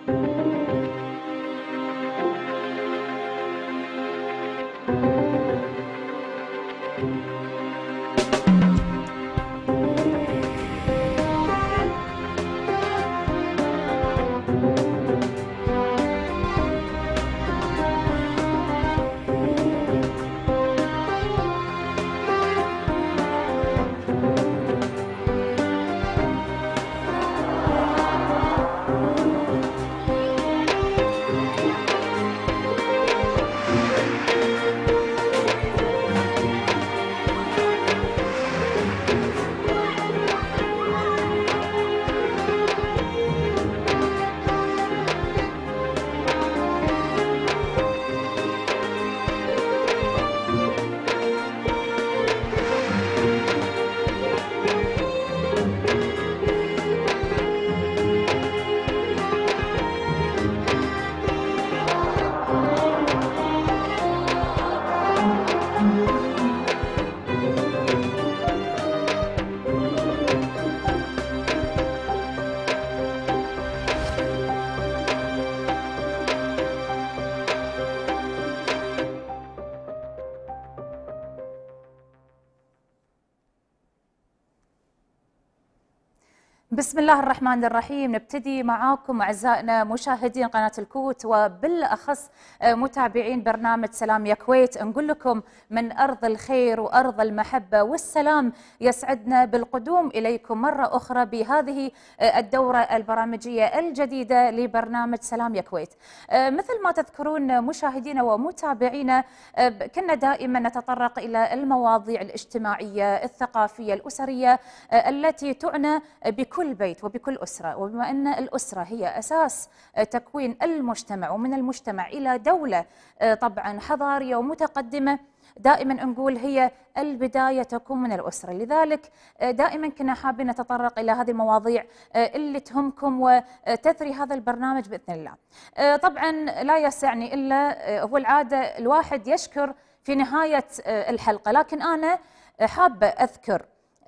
بسم الله الرحمن الرحيم. نبتدي معاكم أعزائنا مشاهدين قناة الكوت وبالأخص متابعين برنامج سلام يا كويت، نقول لكم من أرض الخير وأرض المحبة والسلام يسعدنا بالقدوم إليكم مرة أخرى بهذه الدورة البرامجية الجديدة لبرنامج سلام يا كويت. مثل ما تذكرون مشاهدينا ومتابعينا، كنا دائما نتطرق إلى المواضيع الاجتماعية الثقافية الأسرية التي تعنى بكل بيت وبكل أسرة، وبما أن الأسرة هي أساس تكوين المجتمع ومن المجتمع إلى دولة طبعا حضارية ومتقدمة، دائما نقول هي البداية تكون من الأسرة. لذلك دائما كنا حابين نتطرق إلى هذه المواضيع اللي تهمكم وتثري هذا البرنامج بإذن الله. طبعا لا يسعني إلا هو العادة الواحد يشكر في نهاية الحلقة، لكن أنا حابة أذكر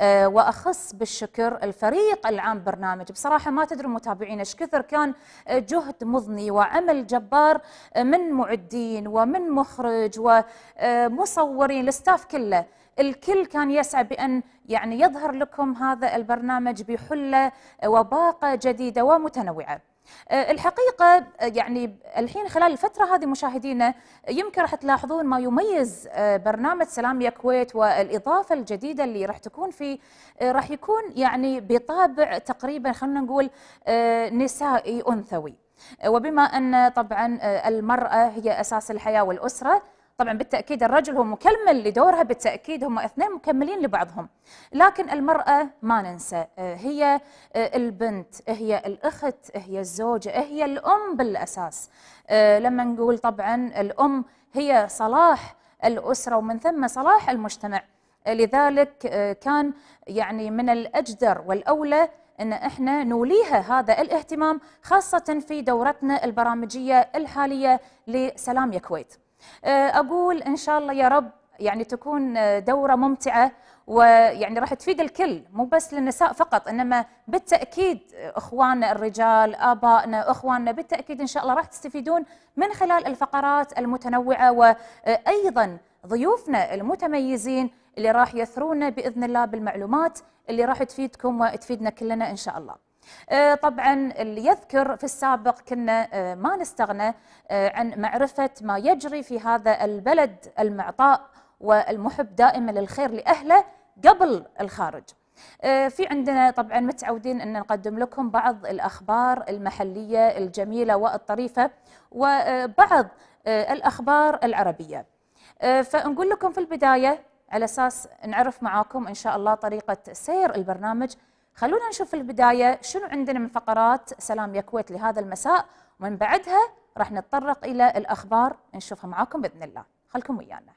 وأخص بالشكر الفريق العام برنامج. بصراحة ما تدرون متابعين ايش كثر كان جهد مضني وعمل جبار من معدين ومن مخرج ومصورين، الستاف كله، الكل كان يسعى بأن يعني يظهر لكم هذا البرنامج بحلة وباقة جديدة ومتنوعة. الحقيقة يعني الحين خلال الفترة هذه مشاهدينا يمكن راح تلاحظون ما يميز برنامج سلام يا كويت، والإضافة الجديدة اللي راح تكون فيه راح يكون يعني بطابع تقريبا خلينا نقول نسائي أنثوي، وبما أن طبعا المرأة هي أساس الحياة والأسرة، طبعا بالتأكيد الرجل هو مكمل لدورها، بالتأكيد هم اثنين مكملين لبعضهم، لكن المرأة ما ننسى هي البنت، هي الأخت، هي الزوجة، هي الأم بالأساس. لما نقول طبعا الأم هي صلاح الأسرة ومن ثم صلاح المجتمع، لذلك كان يعني من الأجدر والأولى أن احنا نوليها هذا الاهتمام، خاصة في دورتنا البرامجية الحالية لسلام يا كويت. أقول إن شاء الله يا رب يعني تكون دورة ممتعة، ويعني راح تفيد الكل، مو بس للنساء فقط، إنما بالتأكيد إخواننا الرجال، آبائنا، إخواننا، بالتأكيد إن شاء الله راح تستفيدون من خلال الفقرات المتنوعة، وأيضا ضيوفنا المتميزين اللي راح يثرونا بإذن الله بالمعلومات اللي راح تفيدكم وتفيدنا كلنا إن شاء الله. طبعا اللي يذكر في السابق كنا ما نستغنى عن معرفة ما يجري في هذا البلد المعطاء والمحب دائما للخير لأهله قبل الخارج. في عندنا طبعا متعودين أن نقدم لكم بعض الأخبار المحلية الجميلة والطريفة وبعض الأخبار العربية، فنقول لكم في البداية على أساس نعرف معاكم إن شاء الله طريقة سير البرنامج. خلونا نشوف في البداية شنو عندنا من فقرات سلام يا كويت لهذا المساء، ومن بعدها راح نتطرق إلى الأخبار نشوفها معاكم بإذن الله. خلكم ويانا.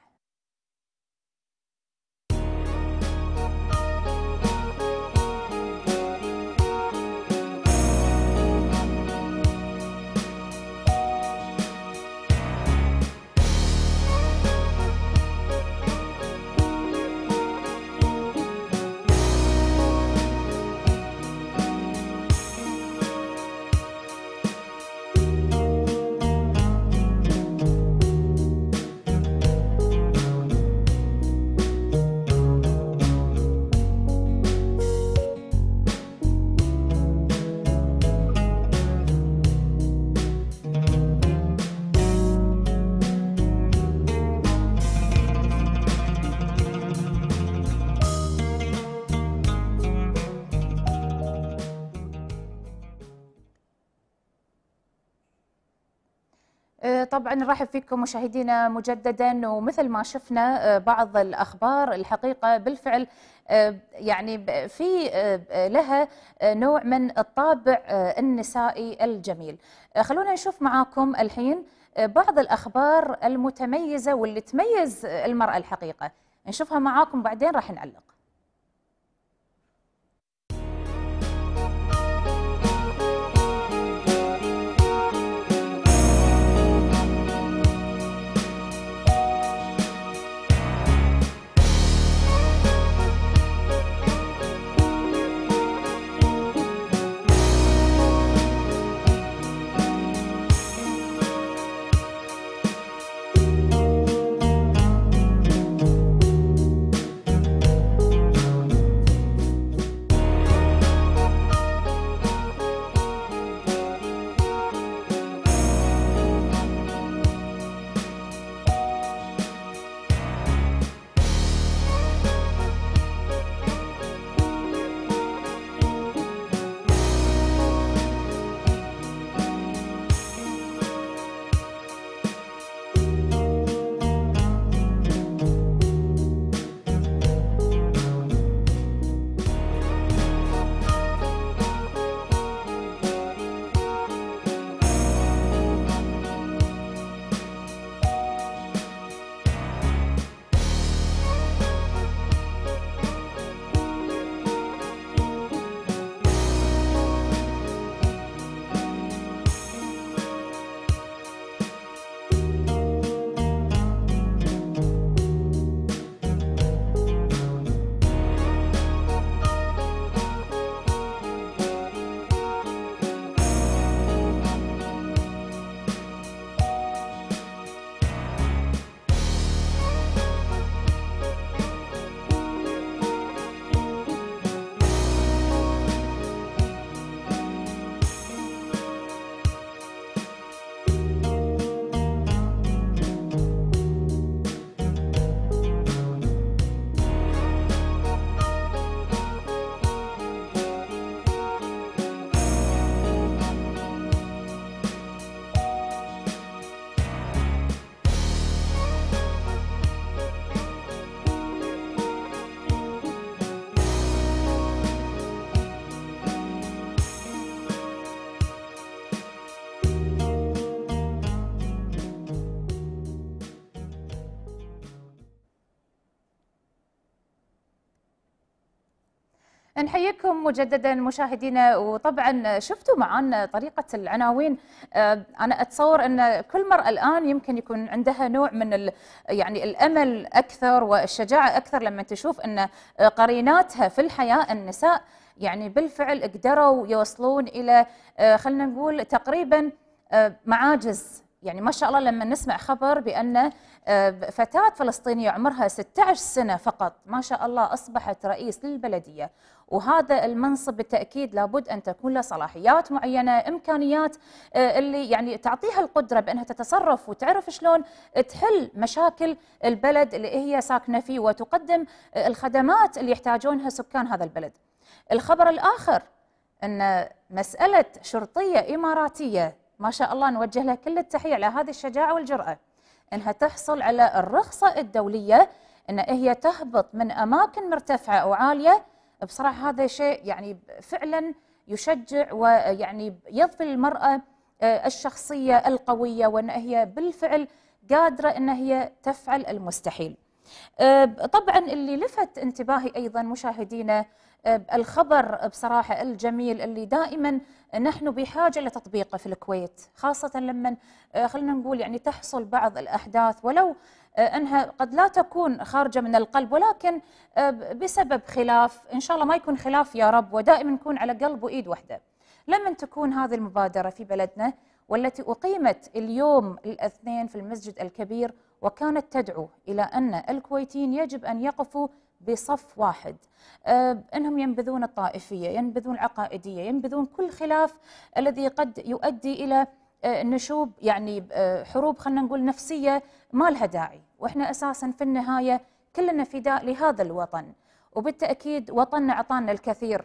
طبعا نرحب فيكم مشاهدينا مجددا، ومثل ما شفنا بعض الأخبار الحقيقة بالفعل يعني في لها نوع من الطابع النسائي الجميل. خلونا نشوف معاكم الحين بعض الأخبار المتميزة واللي تميز المرأة الحقيقة، نشوفها معاكم بعدين راح نعلق. نحييكم مجددا مشاهدينا، وطبعا شفتوا معنا طريقة العناوين. أنا أتصور أن كل مرأة الآن يمكن يكون عندها نوع من يعني الأمل أكثر والشجاعة أكثر لما تشوف أن قريناتها في الحياة النساء يعني بالفعل قدروا يوصلون إلى خلينا نقول تقريبا معاجز. يعني ما شاء الله لما نسمع خبر بأن فتاة فلسطينية عمرها 16 سنة فقط ما شاء الله أصبحت رئيس للبلدية، وهذا المنصب بالتأكيد لابد أن تكون له صلاحيات معينة، إمكانيات اللي يعني تعطيها القدرة بأنها تتصرف وتعرف شلون تحل مشاكل البلد اللي هي ساكنة فيه وتقدم الخدمات اللي يحتاجونها سكان هذا البلد. الخبر الآخر أن مسألة شرطية إماراتية ما شاء الله نوجه لها كل التحية على هذه الشجاعة والجرأة، أنها تحصل على الرخصة الدولية أن هي تهبط من أماكن مرتفعة أو عالية. بصراحة هذا شيء يعني فعلا يشجع ويعني يضفي للمرأة الشخصية القوية، وأن هي بالفعل قادرة أن هي تفعل المستحيل. طبعا اللي لفت انتباهي أيضا مشاهدينا الخبر بصراحة الجميل اللي دائما نحن بحاجة لتطبيقه في الكويت، خاصة لما خلينا نقول يعني تحصل بعض الأحداث ولو أنها قد لا تكون خارجة من القلب، ولكن بسبب خلاف، إن شاء الله ما يكون خلاف يا رب، ودائما نكون على قلب وإيد واحدة. لما تكون هذه المبادرة في بلدنا والتي أقيمت اليوم الاثنين في المسجد الكبير، وكانت تدعو إلى أن الكويتيين يجب أن يقفوا بصف واحد، أنهم ينبذون الطائفية، ينبذون العقائدية، ينبذون كل خلاف الذي قد يؤدي إلى نشوب يعني حروب خلينا نقول نفسية ما لها داعي. وإحنا أساسا في النهاية كلنا فداء لهذا الوطن، وبالتأكيد وطننا أعطانا الكثير،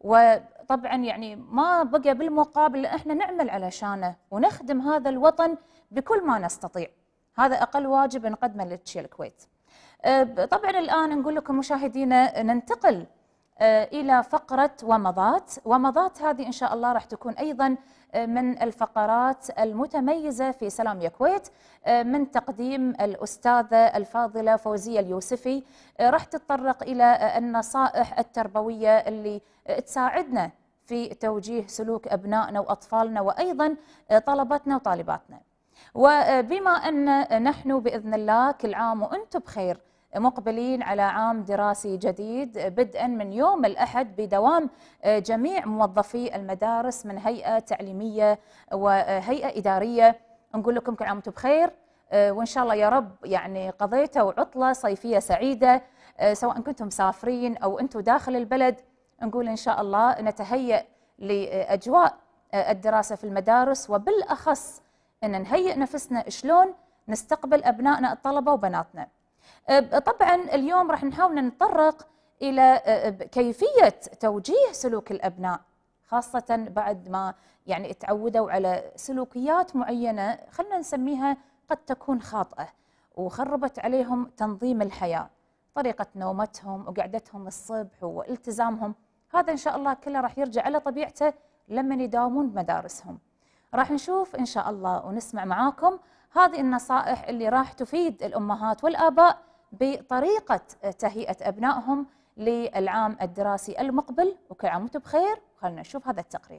وطبعا يعني ما بقى بالمقابل احنا نعمل علشانه ونخدم هذا الوطن بكل ما نستطيع. هذا أقل واجب نقدمه لتشيل الكويت. طبعا الآن نقول لكم مشاهدينا ننتقل إلى فقرة ومضات. ومضات هذه إن شاء الله راح تكون أيضا من الفقرات المتميزة في سلام يا كويت، من تقديم الأستاذة الفاضلة فوزية اليوسفي. راح تتطرق إلى النصائح التربوية اللي تساعدنا في توجيه سلوك أبنائنا وأطفالنا وأيضا طلبتنا وطالباتنا. وبما أن نحن بإذن الله كل عام وأنتم بخير مقبلين على عام دراسي جديد بدءا من يوم الأحد بدوام جميع موظفي المدارس من هيئة تعليمية وهيئة إدارية، نقول لكم كل عام وأنتم بخير، وإن شاء الله يا رب يعني قضيتوا عطلة صيفية سعيدة، سواء كنتم مسافرين أو أنتم داخل البلد. نقول إن شاء الله نتهيأ لأجواء الدراسة في المدارس، وبالأخص أن نهيئ نفسنا شلون نستقبل أبنائنا الطلبة وبناتنا. طبعا اليوم راح نحاول نتطرق إلى كيفية توجيه سلوك الأبناء، خاصة بعد ما يعني تعودوا على سلوكيات معينة خلنا نسميها قد تكون خاطئة وخربت عليهم تنظيم الحياة، طريقة نومتهم وقعدتهم الصبح والتزامهم. هذا إن شاء الله كله راح يرجع على طبيعته لما يداومون بمدارسهم. راح نشوف إن شاء الله ونسمع معاكم هذه النصائح اللي راح تفيد الأمهات والآباء بطريقة تهيئة أبنائهم للعام الدراسي المقبل. وكل عام وانتم بخير، خلنا نشوف هذا التقرير.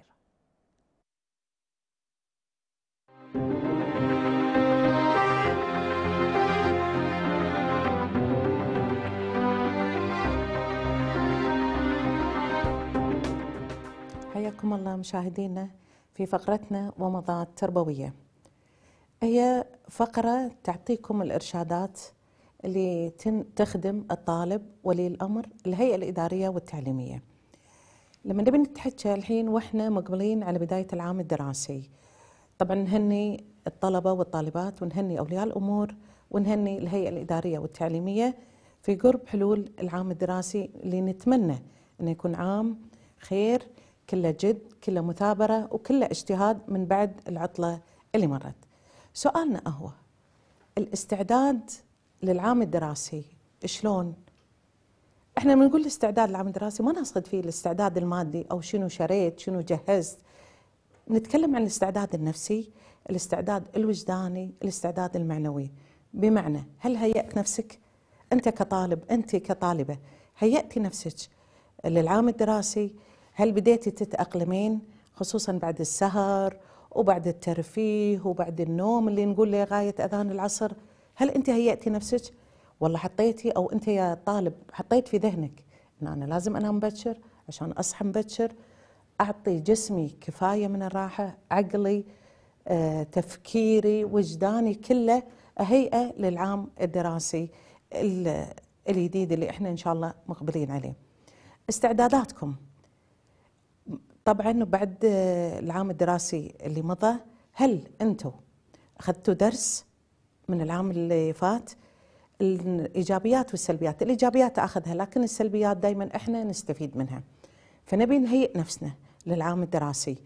حياكم الله مشاهدينا في فقرتنا ومضات تربوية. هي فقرة تعطيكم الإرشادات اللي تخدم الطالب ولي الأمر الهيئة الإدارية والتعليمية. لما نبي نتحكى الحين وإحنا مقبلين على بداية العام الدراسي، طبعا نهني الطلبة والطالبات ونهني أولياء الأمور ونهني الهيئة الإدارية والتعليمية في قرب حلول العام الدراسي اللي نتمنى أنه يكون عام خير، كله جد، كله مثابرة، وكله اجتهاد من بعد العطلة اللي مرت. سؤالنا هو الاستعداد للعام الدراسي شلون؟ احنا بنقول الاستعداد للعام الدراسي ما نقصد فيه الاستعداد المادي او شنو شريت شنو جهزت، نتكلم عن الاستعداد النفسي، الاستعداد الوجداني، الاستعداد المعنوي. بمعنى هل هيأت نفسك انت كطالب، انت كطالبة هيأتي نفسك للعام الدراسي؟ هل بديتي تتأقلمين خصوصا بعد السهر وبعد الترفيه وبعد النوم اللي نقول له لغاية أذان العصر؟ هل أنت هيأتي نفسك؟ والله حطيتي أو أنت يا طالب حطيت في ذهنك أن أنا لازم أنام مبكر عشان أصحى مبكر، أعطي جسمي كفاية من الراحة، عقلي تفكيري وجداني كله أهيئة للعام الدراسي الجديد اللي إحنا إن شاء الله مقبلين عليه. استعداداتكم طبعا بعد العام الدراسي اللي مضى، هل أنتم أخذتوا درس من العام اللي فات؟ الإيجابيات والسلبيات، الإيجابيات أخذها لكن السلبيات دايما إحنا نستفيد منها، فنبي نهيئ نفسنا للعام الدراسي.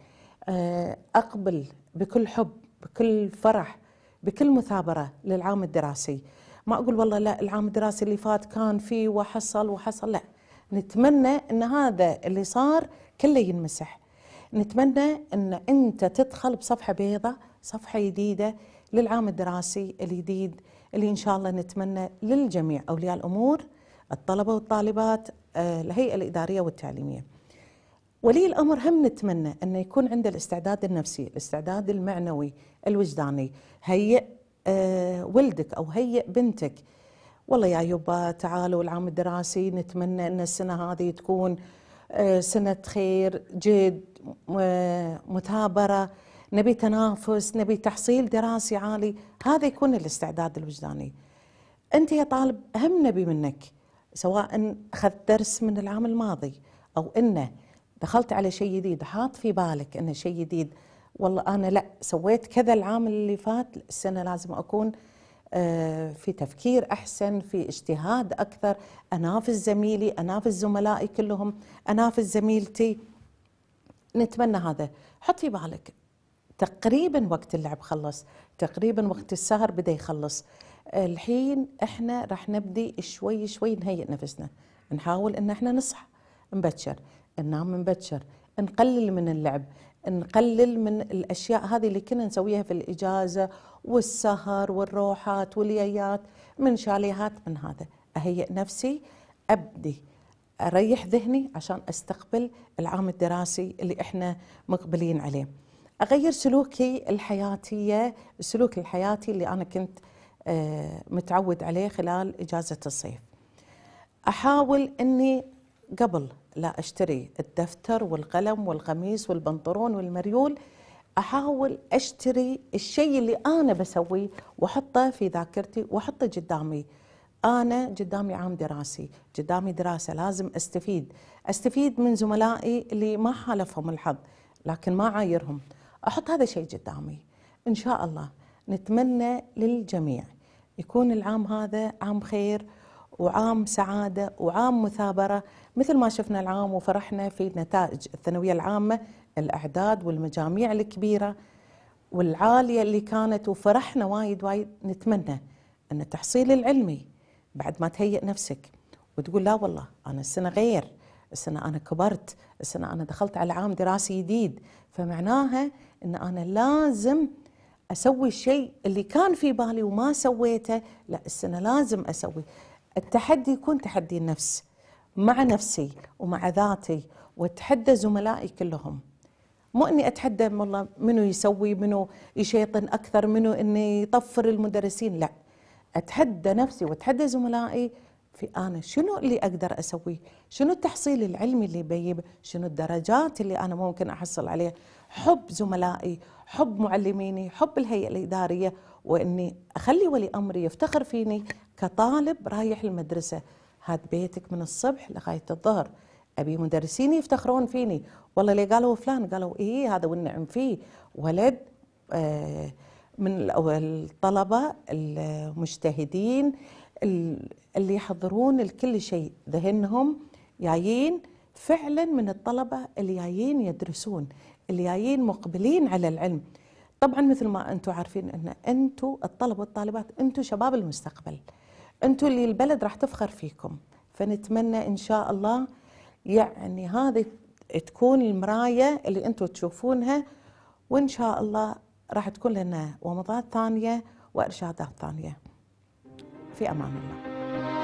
أقبل بكل حب، بكل فرح، بكل مثابرة للعام الدراسي. ما أقول والله لا العام الدراسي اللي فات كان فيه وحصل، لا، نتمنى أن هذا اللي صار كله ينمسح. نتمنى أن أنت تدخل بصفحة بيضاء، صفحة جديدة للعام الدراسي الجديد اللي إن شاء الله نتمنى للجميع، أولياء الأمور، الطلبة والطالبات، الهيئة الإدارية والتعليمية. ولي الأمر هم نتمنى أن يكون عنده الاستعداد النفسي، الاستعداد المعنوي، الوجداني. هيئ ولدك أو هيئ بنتك، والله يا يبا تعالوا العام الدراسي نتمنى أن السنة هذه تكون سنة خير، جد، مثابرة. نبي تنافس، نبي تحصيل دراسي عالي، هذا يكون الاستعداد الوجداني. أنت يا طالب أهم نبي منك، سواء أخذت درس من العام الماضي أو إنه دخلت على شيء جديد، حاط في بالك إنه شيء جديد، والله أنا لا سويت كذا العام اللي فات، السنة لازم أكون في تفكير أحسن، في اجتهاد أكثر، أنافس زميلي، أنافس زملائي كلهم، أنافس زميلتي. نتمنى هذا. حط في بالك تقريبا وقت اللعب خلص، تقريبا وقت السهر بدأ يخلص، الحين احنا راح نبدي شوي شوي نهيئ نفسنا، نحاول ان احنا نصحى مبكر، ننام مبكر، نقلل من اللعب، نقلل من الاشياء هذه اللي كنا نسويها في الاجازه والسهر والروحات واليايات، من شاليهات، من هذا. اهيئ نفسي، ابدي اريح ذهني عشان استقبل العام الدراسي اللي احنا مقبلين عليه. اغير سلوكي الحياتيه، السلوك الحياتي اللي انا كنت متعود عليه خلال اجازه الصيف. احاول اني قبل لا اشتري الدفتر والقلم والقميص والبنطلون والمريول، احاول اشتري الشيء اللي انا بسويه واحطه في ذاكرتي واحطه قدامي. انا قدامي عام دراسي، قدامي دراسه، لازم استفيد من زملائي اللي ما حالفهم الحظ لكن ما عايرهم، احط هذا الشيء قدامي. ان شاء الله نتمنى للجميع يكون العام هذا عام خير وعام سعاده وعام مثابره، مثل ما شفنا العام وفرحنا في نتائج الثانويه العامه، الاعداد والمجاميع الكبيره والعاليه اللي كانت، وفرحنا وايد. نتمنى ان التحصيل العلمي بعد ما تهيئ نفسك وتقول لا والله انا السنه غير، السنه انا كبرت، السنه انا دخلت على عام دراسي جديد، فمعناها ان انا لازم اسوي الشيء اللي كان في بالي وما سويته، لا السنه لازم اسوي. التحدي يكون تحدي النفس مع نفسي ومع ذاتي، واتحدى زملائي كلهم، مو اني اتحدى والله منو يسوي، منو يشيطن اكثر، منو اني يطفر المدرسين، لا اتحدى نفسي واتحدى زملائي في انا شنو اللي اقدر اسويه، شنو التحصيل العلمي اللي بيجيبه، شنو الدرجات اللي انا ممكن احصل عليها، حب زملائي، حب معلميني، حب الهيئه الاداريه، واني اخلي ولي امري يفتخر فيني كطالب رايح المدرسه. هاد بيتك من الصبح لغايه الظهر، ابي مدرسين يفتخرون فيني، والله اللي قالوا فلان قالوا ايه هذا والنعم فيه، ولد من الطلبه المجتهدين اللي يحضرون الكل شيء، ذهنهم جايين فعلا من الطلبه اللي جايين يدرسون، اللي جايين مقبلين على العلم. طبعا مثل ما انتم عارفين ان انتم الطلبه والطالبات انتم شباب المستقبل، انتم اللي البلد راح تفخر فيكم، فنتمنى ان شاء الله يعني هذه تكون المرايه اللي انتم تشوفونها، وان شاء الله راح تكون لنا ومضات ثانيه وارشادات ثانيه. في امان الله.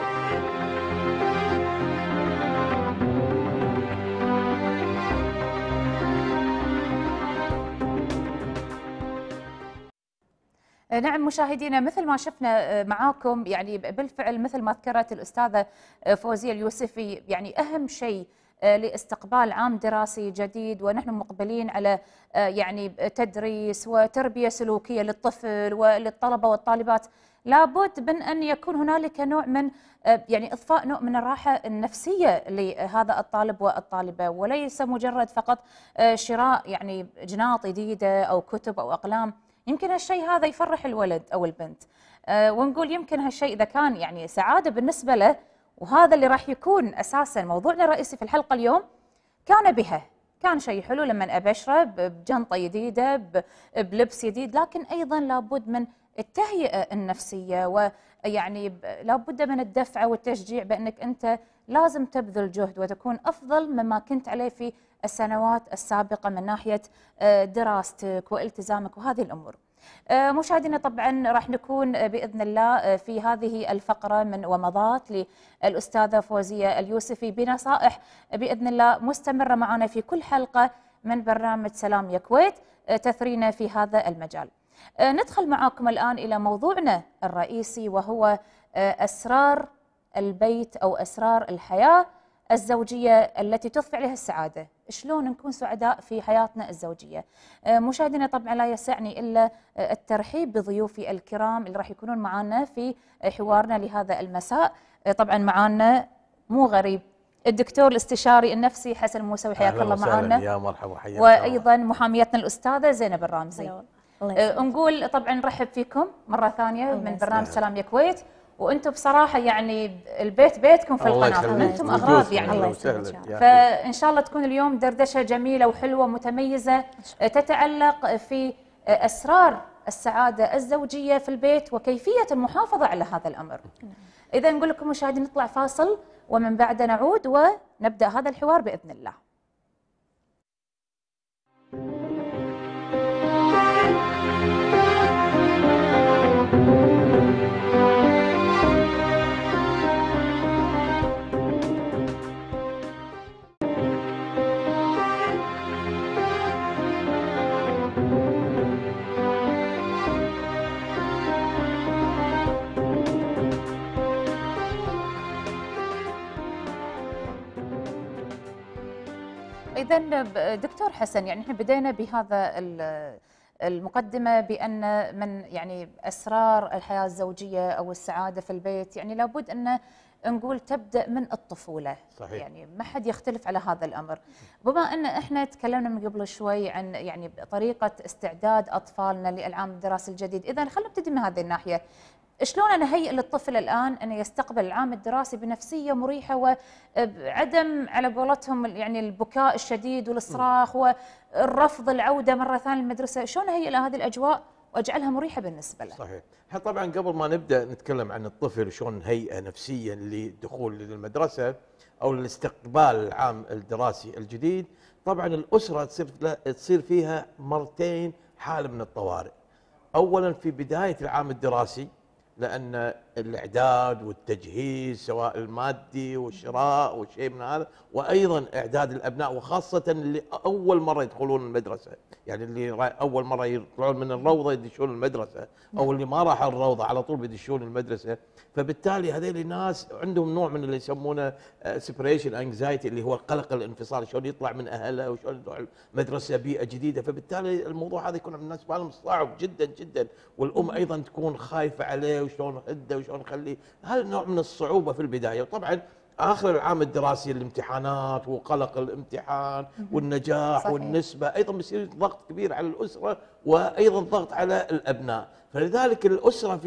نعم مشاهدينا، مثل ما شفنا معاكم يعني بالفعل مثل ما ذكرت الأستاذة فوزية اليوسفي، يعني أهم شيء لاستقبال عام دراسي جديد ونحن مقبلين على يعني تدريس وتربية سلوكية للطفل وللطلبة والطالبات، لابد من أن يكون هنالك نوع من يعني إضفاء نوع من الراحة النفسية لهذا الطالب والطالبة، وليس مجرد فقط شراء يعني جناط جديدة أو كتب أو أقلام. يمكن هالشيء هذا يفرح الولد أو البنت، ونقول يمكن هالشيء إذا كان يعني سعادة بالنسبة له، وهذا اللي راح يكون أساساً موضوعنا الرئيسي في الحلقة اليوم، كان بها، كان شيء حلو لما أبشره بجنطة جديدة بلبس جديد، لكن أيضاً لابد من التهيئة النفسية، ويعني لابد من الدفعة والتشجيع بأنك أنت لازم تبذل جهد وتكون أفضل مما كنت عليه في السنوات السابقة من ناحية دراستك والتزامك وهذه الأمور. مشاهدينا طبعا راح نكون بإذن الله في هذه الفقرة من ومضات للأستاذة فوزية اليوسفي بنصائح بإذن الله مستمرة معنا في كل حلقة من برنامج سلام يا كويت تثرينا في هذا المجال. ندخل معاكم الآن إلى موضوعنا الرئيسي، وهو أسرار البيت أو أسرار الحياة الزوجية التي تضفي عليها السعادة شلون نكون سعداء في حياتنا الزوجيه. مشاهدينا طبعا لا يسعني الا الترحيب بضيوفي الكرام اللي راح يكونون معنا في حوارنا لهذا المساء. طبعا معنا مو غريب الدكتور الاستشاري النفسي حسن الموسوي، حياك الله معنا. يا مرحبا، حياك. وايضا محاميتنا الاستاذه زينب الرامزي. نقول طبعا نرحب فيكم مره ثانيه من برنامج سلام يا كويت، وانتم بصراحه يعني البيت بيتكم في القناه، انتم اغراض يعني. فان شاء الله تكون اليوم دردشه جميله وحلوه متميزه تتعلق في اسرار السعاده الزوجيه في البيت وكيفيه المحافظه على هذا الامر. اذا نقول لكم مشاهدين نطلع فاصل ومن بعده نعود ونبدا هذا الحوار باذن الله. إذا دكتور حسن، يعني احنا بدينا بهذا المقدمة بأن من يعني أسرار الحياة الزوجية أو السعادة في البيت يعني لابد أن نقول تبدأ من الطفولة. صحيح. يعني ما حد يختلف على هذا الأمر. بما أن احنا تكلمنا من قبل شوي عن يعني طريقة استعداد أطفالنا للعام الدراسي الجديد، إذا خلينا نبتدي من هذه الناحية. شلون انا اهيئ للطفل الان انه يستقبل العام الدراسي بنفسيه مريحه وعدم على قولتهم يعني البكاء الشديد والصراخ والرفض العوده مره ثانيه للمدرسه، شلون اهيئ له هذه الاجواء واجعلها مريحه بالنسبه له؟ صحيح. احنا طبعا قبل ما نبدا نتكلم عن الطفل شلون نهيئه نفسيا للدخول للمدرسه او لاستقبال العام الدراسي الجديد، طبعا الاسره تصير فيها مرتين حاله من الطوارئ. اولا في بدايه العام الدراسي، لأن الإعداد والتجهيز سواء المادي والشراء والشيء من هذا، وأيضا إعداد الأبناء وخاصة اللي أول مرة يدخلون المدرسة، يعني اللي أول مرة يطلعون من الروضة يدشون المدرسة، أو اللي ما راحوا الروضة على طول بيدشون المدرسة. فبالتالي هذول الناس عندهم نوع من اللي يسمونه سيبريشن انكزايتي، اللي هو القلق الانفصالي، شلون يطلع من أهله وشلون يروح المدرسة بيئة جديدة. فبالتالي الموضوع هذا يكون بالنسبة لهم صعب جدا جدا، والأم أيضا تكون خايفة عليه وشلون نهده وشلون نخليه. هذا نوع من الصعوبة في البداية. وطبعا آخر العام الدراسي الامتحانات وقلق الامتحان والنجاح صحيح. والنسبة أيضا بيصير ضغط كبير على الأسرة وأيضا ضغط على الأبناء. فلذلك الأسرة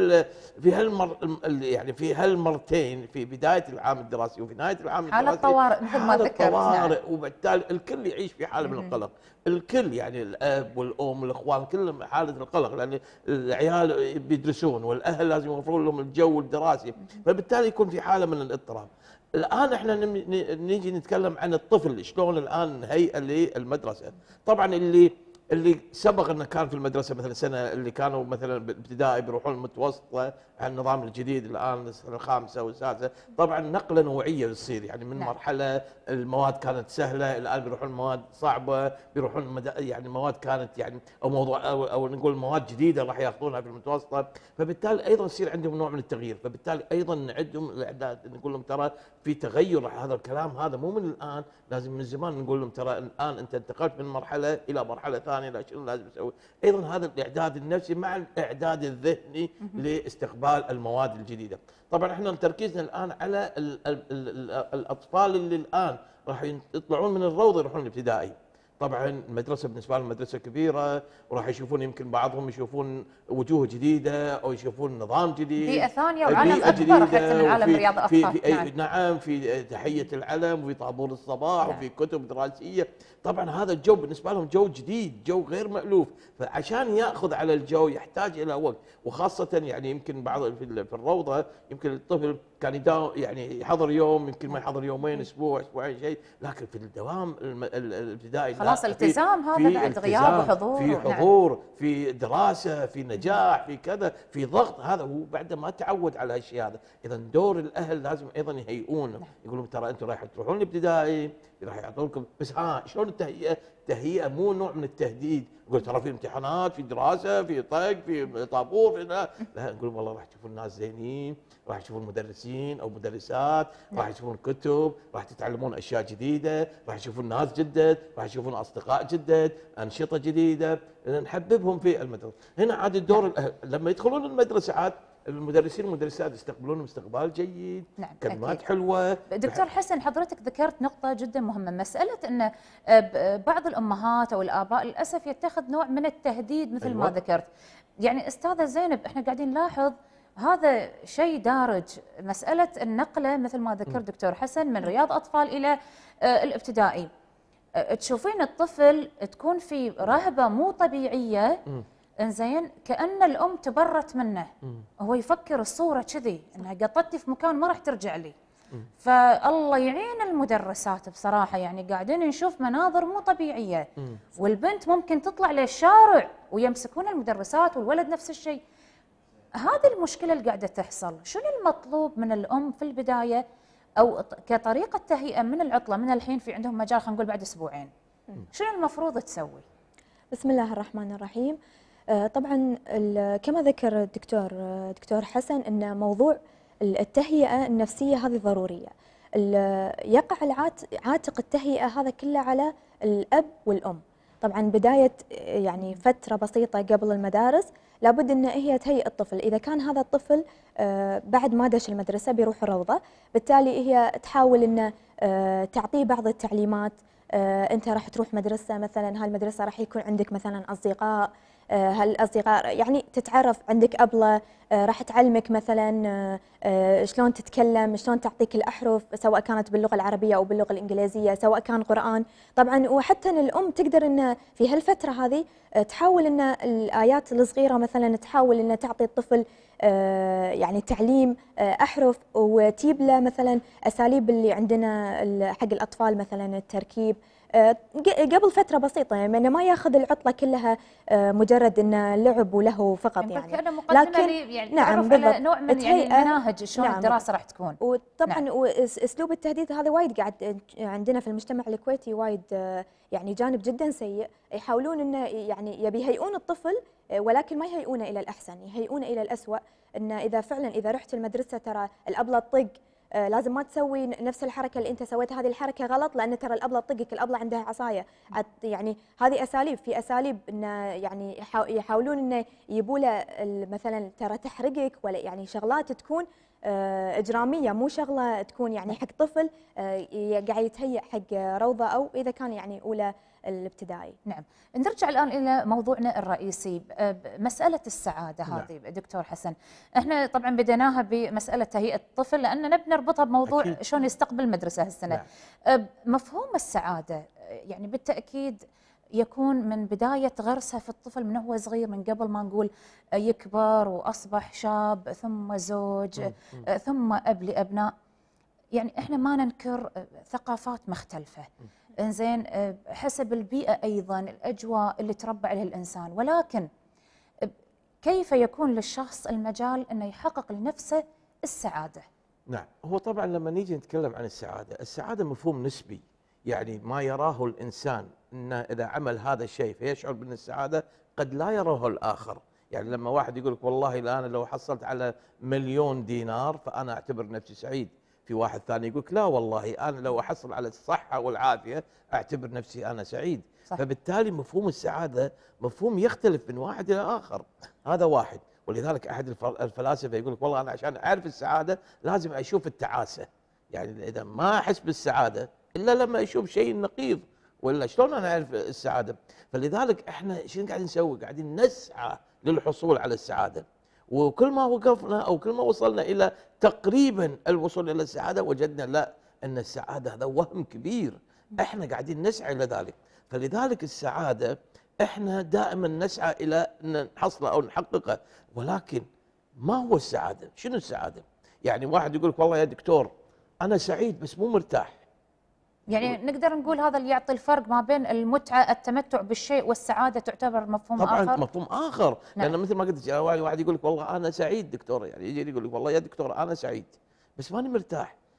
في هالمرتين، في بداية العام الدراسي وفي نهاية العام الدراسي، حالة طوارئ مثل ما ذكرت. طوارئ، وبالتالي الكل يعيش في حالة من القلق، الكل يعني الأب والأم والإخوان كلهم حالة القلق، لأن العيال بيدرسون والأهل لازم يوفرون لهم الجو الدراسي، فبالتالي يكون في حالة من الاضطراب. الآن احنا نيجي نتكلم عن الطفل شلون الآن هيئة للمدرسة. طبعا اللي سبق انه كان في المدرسه مثلا سنه، اللي كانوا مثلا بالابتدائي بيروحون المتوسطه على النظام الجديد الان السنه الخامسه والسادسه، طبعا نقله نوعيه بتصير، يعني من مرحله المواد كانت سهله الان بيروحون مواد صعبه، بيروحون يعني مواد كانت يعني او موضوع او نقول مواد جديده راح ياخذونها في المتوسطه، فبالتالي ايضا يصير عندهم نوع من التغيير. فبالتالي ايضا نعدهم الاعداد، نقول لهم ترى في تغير، هذا الكلام هذا مو من الان، لازم من زمان نقول لهم ترى الان انت انتقلت من مرحله الى مرحله ثانيه، لا شنو لازم نسوي. ايضا هذا الاعداد النفسي مع الاعداد الذهني لاستقبال المواد الجديده. طبعا احنا تركيزنا الان على الاطفال اللي الان راح يطلعون من الروضه يروحون الابتدائي. طبعا المدرسه بالنسبه لهم مدرسه كبيره، وراح يشوفون يمكن بعضهم يشوفون وجوه جديده او يشوفون نظام جديد، بيئه ثانيه وعالم اكبر حتى من عالم الرياضه في نعم، في تحيه العلم وفي طابور الصباح وفي كتب دراسيه. طبعا هذا الجو بالنسبه لهم جو جديد، جو غير مألوف، فعشان ياخذ على الجو يحتاج الى وقت، وخاصه يعني يمكن بعض في الروضه يمكن الطفل كان يعني يحضر يوم، يمكن ما يحضر يومين، اسبوع اسبوعين شيء، لكن في الدوام الابتدائي خلاص التزام، هذا بعد غياب وحضور، في حضور، نعم. في دراسه، في نجاح، في كذا، في ضغط، هذا هو بعد ما تعود على هالشيء هذا. اذا دور الاهل لازم ايضا يهيئون، نعم. يقولون ترى انتم رايح تروحون الابتدائي، راح يعطونكم بس شلون التهيئه؟ التهيئه مو نوع من التهديد، نقول ترى في امتحانات، في دراسه، في طق، في طابور، في لا نقول والله راح تشوفون ناس زينين، راح تشوفون مدرسين او مدرسات، راح تشوفون كتب، راح تتعلمون اشياء جديده، راح تشوفون ناس جدد، راح تشوفون اصدقاء جدد، انشطه جديده، نحببهم في المدرسه. هنا عاد الدور لما يدخلون المدرسه عاد المدرسين والمدرسات يستقبلونهم استقبال جيد، نعم كلمات أكيد. حلوه. دكتور حسن، حضرتك ذكرت نقطة جدا مهمة، مسألة أن بعض الأمهات أو الآباء للأسف يتخذ نوع من التهديد مثل ما ذكرت. يعني أستاذة زينب، احنا قاعدين نلاحظ هذا شيء دارج، مسألة النقلة مثل ما ذكر دكتور حسن من رياض أطفال إلى الابتدائي. تشوفين الطفل تكون في رهبة مو طبيعية، انزين، كأن الأم تبرت منه، هو يفكر الصورة كذي انها قطتي في مكان ما راح ترجع لي. فالله يعين المدرسات بصراحة، يعني قاعدين نشوف مناظر مو طبيعية، والبنت ممكن تطلع للشارع ويمسكون المدرسات والولد نفس الشيء. هذه المشكلة اللي قاعدة تحصل، شنو المطلوب من الأم في البداية أو كطريقة تهيئة من العطلة من الحين، في عندهم مجال خلينا نقول بعد أسبوعين، شنو المفروض تسوي؟ بسم الله الرحمن الرحيم. طبعا كما ذكر دكتور حسن ان موضوع التهيئة النفسية هذه ضرورية. يقع عاتق التهيئة هذا كله على الأب والأم. طبعا بداية يعني فترة بسيطة قبل المدارس لابد ان هي تهيئ الطفل. اذا كان هذا الطفل بعد ما دش المدرسة بيروح الروضة، بالتالي هي تحاول ان تعطيه بعض التعليمات. انت راح تروح مدرسة مثلا، هالمدرسة راح يكون عندك مثلا اصدقاء، هالاصدقاء يعني تتعرف، عندك ابله راح تعلمك مثلا شلون تتكلم، شلون تعطيك الاحرف، سواء كانت باللغه العربيه او باللغه الانجليزيه، سواء كان قران. طبعا وحتى إن الام تقدر ان في هالفتره هذه تحاول ان الايات الصغيره مثلا تحاول ان تعطي الطفل يعني تعليم احرف، وتجيب له مثلا اساليب اللي عندنا حق الاطفال مثلا التركيب قبل فتره بسيطه، يعني ما ياخذ العطله كلها مجرد انه لعب وله فقط، يعني لكن يعني نعم على نوع من يعني المناهج شلون نعم الدراسه راح تكون. وطبعا نعم. واسلوب التهديد هذا وايد قاعد عندنا في المجتمع الكويتي وايد يعني جانب جدا سيء. يحاولون انه يعني يبي يهيئون الطفل، ولكن ما يهيئونه الى الاحسن، يهيئونه الى الاسوء. انه اذا فعلا اذا رحت المدرسه ترى الابله تطق، لازم ما تسوي نفس الحركه اللي انت سويتها، هذه الحركه غلط، لان ترى الابله تطقك، الابله عندها عصايه. يعني هذه اساليب، في اساليب انه يعني يحاولون انه يجيبوا له مثلا ترى تحرقك، ولا يعني شغلات تكون اجراميه، مو شغله تكون يعني حق طفل قاعد يتهيأ حق روضه، او اذا كان يعني اولى الابتدائي. نعم، نرجع الان الى موضوعنا الرئيسي، مساله السعاده هذه. نعم. دكتور حسن، احنا طبعا بديناها بمساله تهيئه الطفل لان نبي نربطها بموضوع أكيد. شلون يستقبل المدرسه هالسنه. نعم. مفهوم السعاده يعني بالتاكيد يكون من بدايه غرسها في الطفل من هو صغير، من قبل ما نقول يكبر واصبح شاب ثم زوج ثم اب لابناء. يعني احنا ما ننكر ثقافات مختلفه، انزين، حسب البيئة أيضا، الأجواء اللي تربى عليها الإنسان، ولكن كيف يكون للشخص المجال أنه يحقق لنفسه السعادة؟ نعم، هو طبعا لما نيجي نتكلم عن السعادة مفهوم نسبي، يعني ما يراه الإنسان أنه إذا عمل هذا الشيء فيشعر بأن السعادة قد لا يراه الآخر. يعني لما واحد يقول لك والله أنا لو حصلت على 1,000,000 دينار فأنا أعتبر نفسي سعيد، في واحد ثاني يقول لا والله أنا لو أحصل على الصحة والعافية أعتبر نفسي أنا سعيد. صح. فبالتالي مفهوم السعادة مفهوم يختلف من واحد إلى آخر، هذا واحد. ولذلك أحد الفلاسفة يقول لك والله أنا عشان أعرف السعادة لازم أشوف التعاسة، يعني إذا ما أحس بالسعادة إلا لما أشوف شيء نقيض، ولا شلون أنا أعرف السعادة؟ فلذلك إحنا شنو قاعدين نسوي؟ قاعدين نسعى للحصول على السعادة، وكل ما وقفنا أو كل ما وصلنا إلى تقريبا الوصول إلى السعادة وجدنا لا، أن السعادة هذا وهم كبير، إحنا قاعدين نسعى إلى ذلك. فلذلك السعادة إحنا دائما نسعى إلى أن نحصلها أو نحققها، ولكن ما هو السعادة؟ شنو السعادة؟ يعني واحد يقول لك والله يا دكتور أنا سعيد بس مو مرتاح. يعني نقدر نقول هذا اللي يعطي الفرق ما بين المتعة، التمتع بالشيء، والسعادة تعتبر مفهوم طبعاً آخر. طبعا مفهوم آخر. نعم. لأن مثل ما قلت واحد يقول لك والله أنا سعيد دكتور، يعني يجي يقول لك والله يا دكتور أنا سعيد بس ماني مرتاح.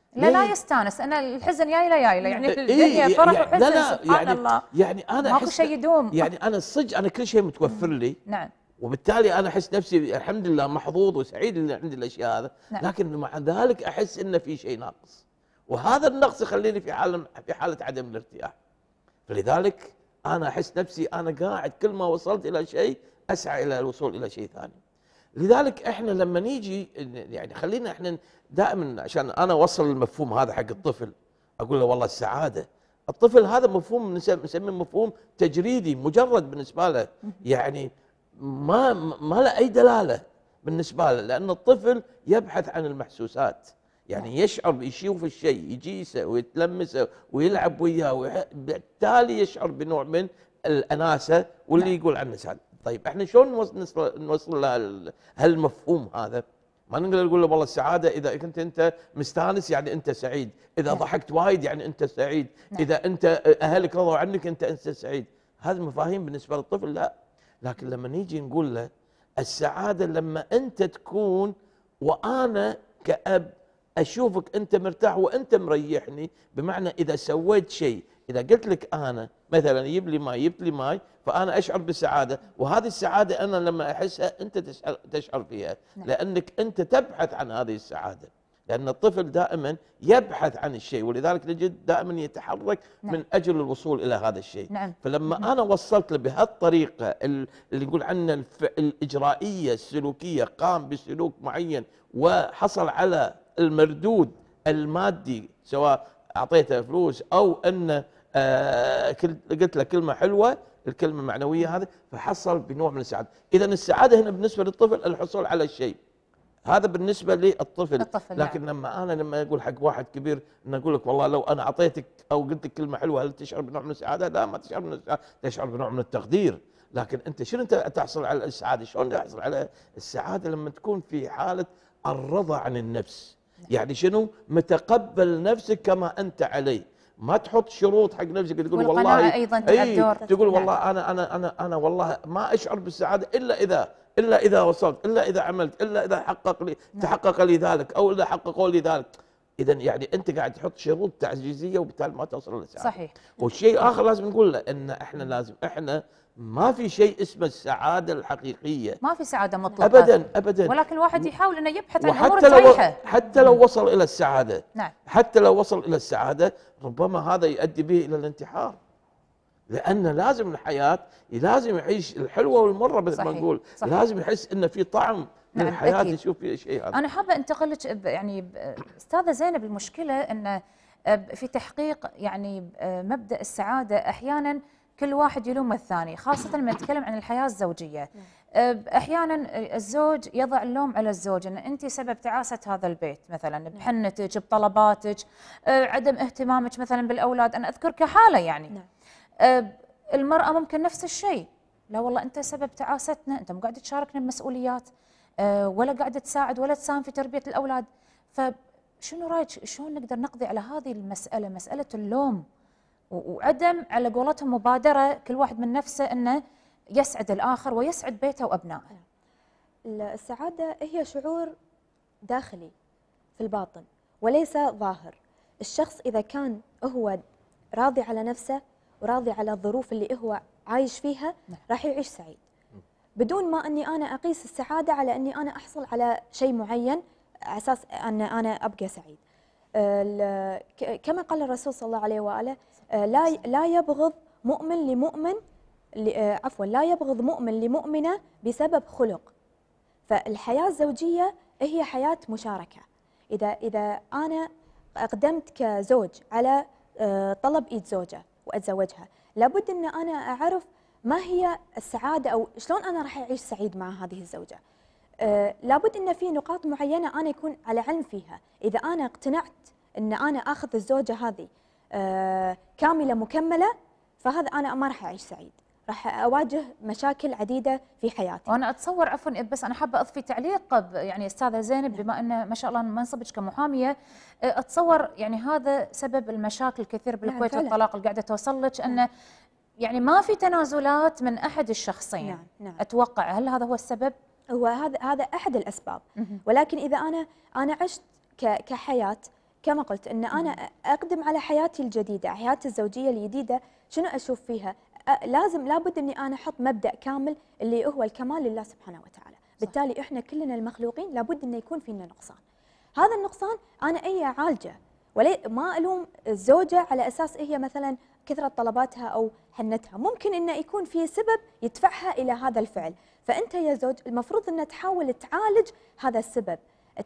لا يستانس، انا الحزن جاي له يعني الدنيا إيه فرح يعني وحزن لا سبحان يعني الله. يعني انا ماكو شيء يدوم. يعني انا الصدق انا كل شيء متوفر لي، نعم. وبالتالي انا احس نفسي الحمد لله محظوظ وسعيد اللي عندي الاشياء هذا، نعم. لكن مع ذلك احس ان في شيء ناقص، وهذا النقص يخليني في حاله عدم الارتياح. فلذلك انا احس نفسي انا قاعد كل ما وصلت الى شيء اسعى الى الوصول الى شيء ثاني. لذلك احنا لما نيجي يعني خلينا احنا دائما، عشان انا اوصل المفهوم هذا حق الطفل، اقول له والله السعاده، الطفل هذا مفهوم نسميه مفهوم تجريدي مجرد بالنسبه له، يعني ما له اي دلاله بالنسبه له، لان الطفل يبحث عن المحسوسات، يعني يشعر يشوف الشيء يجيسه ويتلمسه ويلعب وياه، بالتالي يشعر بنوع من الاناسه واللي يقول عنه سعاده. طيب احنا شلون نوصل هالمفهوم هذا؟ ما نقدر نقول له والله السعاده اذا كنت انت مستانس يعني انت سعيد، اذا ضحكت وايد يعني انت سعيد، اذا انت اهلك رضوا عنك انت سعيد. هذه مفاهيم بالنسبه للطفل لا. لكن لما نيجي نقول له السعاده لما انت تكون وانا كأب اشوفك انت مرتاح وانت مريحني، بمعنى اذا سويت شيء، اذا قلت لك انا مثلا جيب لي ماي، جبت لي ماي، فانا اشعر بالسعاده، وهذه السعاده انا لما احسها انت تشعر فيها، لانك انت تبحث عن هذه السعاده، لان الطفل دائما يبحث عن الشيء، ولذلك نجد دائما يتحرك من اجل الوصول الى هذا الشيء. فلما انا وصلت له بهالطريقه اللي يقول عنها الاجرائيه السلوكيه، قام بسلوك معين وحصل على المردود المادي، سواء اعطيته فلوس او انه قلت له كلمه حلوه، الكلمه المعنويه هذه، فحصل بنوع من السعاده. اذا السعاده هنا بالنسبه للطفل الحصول على الشيء، هذا بالنسبه للطفل. لكن لما اقول حق واحد كبير ان اقول لك والله لو انا اعطيتك او قلت لك كلمه حلوه هل تشعر بنوع من السعاده؟ لا، ما تشعر من السعاده، تشعر بنوع من التقدير. لكن انت شنو انت تحصل على السعاده؟ شلون تحصل على السعاده؟ لما تكون في حاله الرضا عن النفس، يعني شنو؟ متقبل نفسك كما انت عليه، ما تحط شروط حق نفسك تقول والله ايضا تقول والله انا والله ما اشعر بالسعاده الا اذا وصلت، الا اذا عملت، الا اذا تحقق لي ذلك، او اذا حققوا لي ذلك. اذا يعني انت قاعد تحط شروط تعجيزيه وبالتالي ما توصل للسعاده. صحيح. والشيء اخر لازم نقول له ان احنا ما في شيء اسمه السعاده الحقيقيه، ما في سعاده مطلقه ابدا، ولكن الواحد يحاول انه يبحث عن الامور الصحيحه. حتى لو وصل الى السعاده، نعم، حتى لو وصل الى السعاده ربما هذا يؤدي به الى الانتحار، لان لازم الحياه لازم يعيش الحلوه والمره مثل ما نقول، لازم يحس انه في طعم من الحياه، يشوف فيها شيء. هذا انا حابه انتقل لك يعني استاذه زينب، المشكله ان في تحقيق يعني مبدا السعاده احيانا كل واحد يلوم الثاني، خاصه لما نتكلم عن الحياه الزوجيه. احيانا الزوج يضع اللوم على الزوج ان انت سبب تعاسه هذا البيت، مثلا بحنتك، بطلباتك، عدم اهتمامك مثلا بالاولاد. انا اذكر كحاله يعني المراه ممكن نفس الشيء، لا والله انت سبب تعاستنا، انت مو قاعد تشاركنا بمسؤوليات، ولا قاعده تساعد ولا تساهم في تربيه الاولاد. فشنو رايك شلون نقدر نقضي على هذه المساله، مساله اللوم وعدم على قولتهم مبادره كل واحد من نفسه انه يسعد الاخر ويسعد بيته وابنائه؟ السعاده هي شعور داخلي في الباطن وليس ظاهر. الشخص اذا كان هو راضي على نفسه وراضي على الظروف اللي هو عايش فيها راح يعيش سعيد، بدون ما اني انا اقيس السعاده على اني انا احصل على شيء معين على اساس ان انا ابقى سعيد. كما قال الرسول صلى الله عليه واله لا يبغض مؤمن لمؤمن لا يبغض مؤمن لمؤمنه بسبب خلق. فالحياه الزوجيه هي حياه مشاركه. اذا انا اقدمت كزوج على طلب ايد زوجه واتزوجها، لابد ان انا اعرف ما هي السعاده او شلون انا راح اعيش سعيد مع هذه الزوجه. لابد ان في نقاط معينه انا يكون على علم فيها. اذا انا اقتنعت ان انا اخذ الزوجه هذه كامله مكمله، فهذا انا ما راح اعيش سعيد، راح اواجه مشاكل عديده في حياتي. وانا اتصور، عفوا بس انا حابه اضفي تعليق يعني استاذه زينب، بما ان ما شاء الله منصبك كمحاميه، اتصور يعني هذا سبب المشاكل الكثير بالكويت والطلاق اللي قاعده توصل لك، انه يعني ما في تنازلات من احد الشخصين. نعم. اتوقع هل هذا هو السبب؟ هو هذا احد الاسباب. ولكن اذا انا عشت كحياه كما قلت ان انا اقدم على حياتي الجديده، حياتي الزوجيه الجديده، شنو اشوف فيها؟ لابد اني انا احط مبدا كامل اللي هو الكمال لله سبحانه وتعالى. بالتالي احنا كلنا المخلوقين لابد انه يكون فينا نقصان. هذا النقصان انا اعالجه، ما الوم الزوجه على اساس هي مثلا كثره طلباتها او حنتها، ممكن انه يكون في سبب يدفعها الى هذا الفعل، فانت يا زوج المفروض ان تحاول تعالج هذا السبب،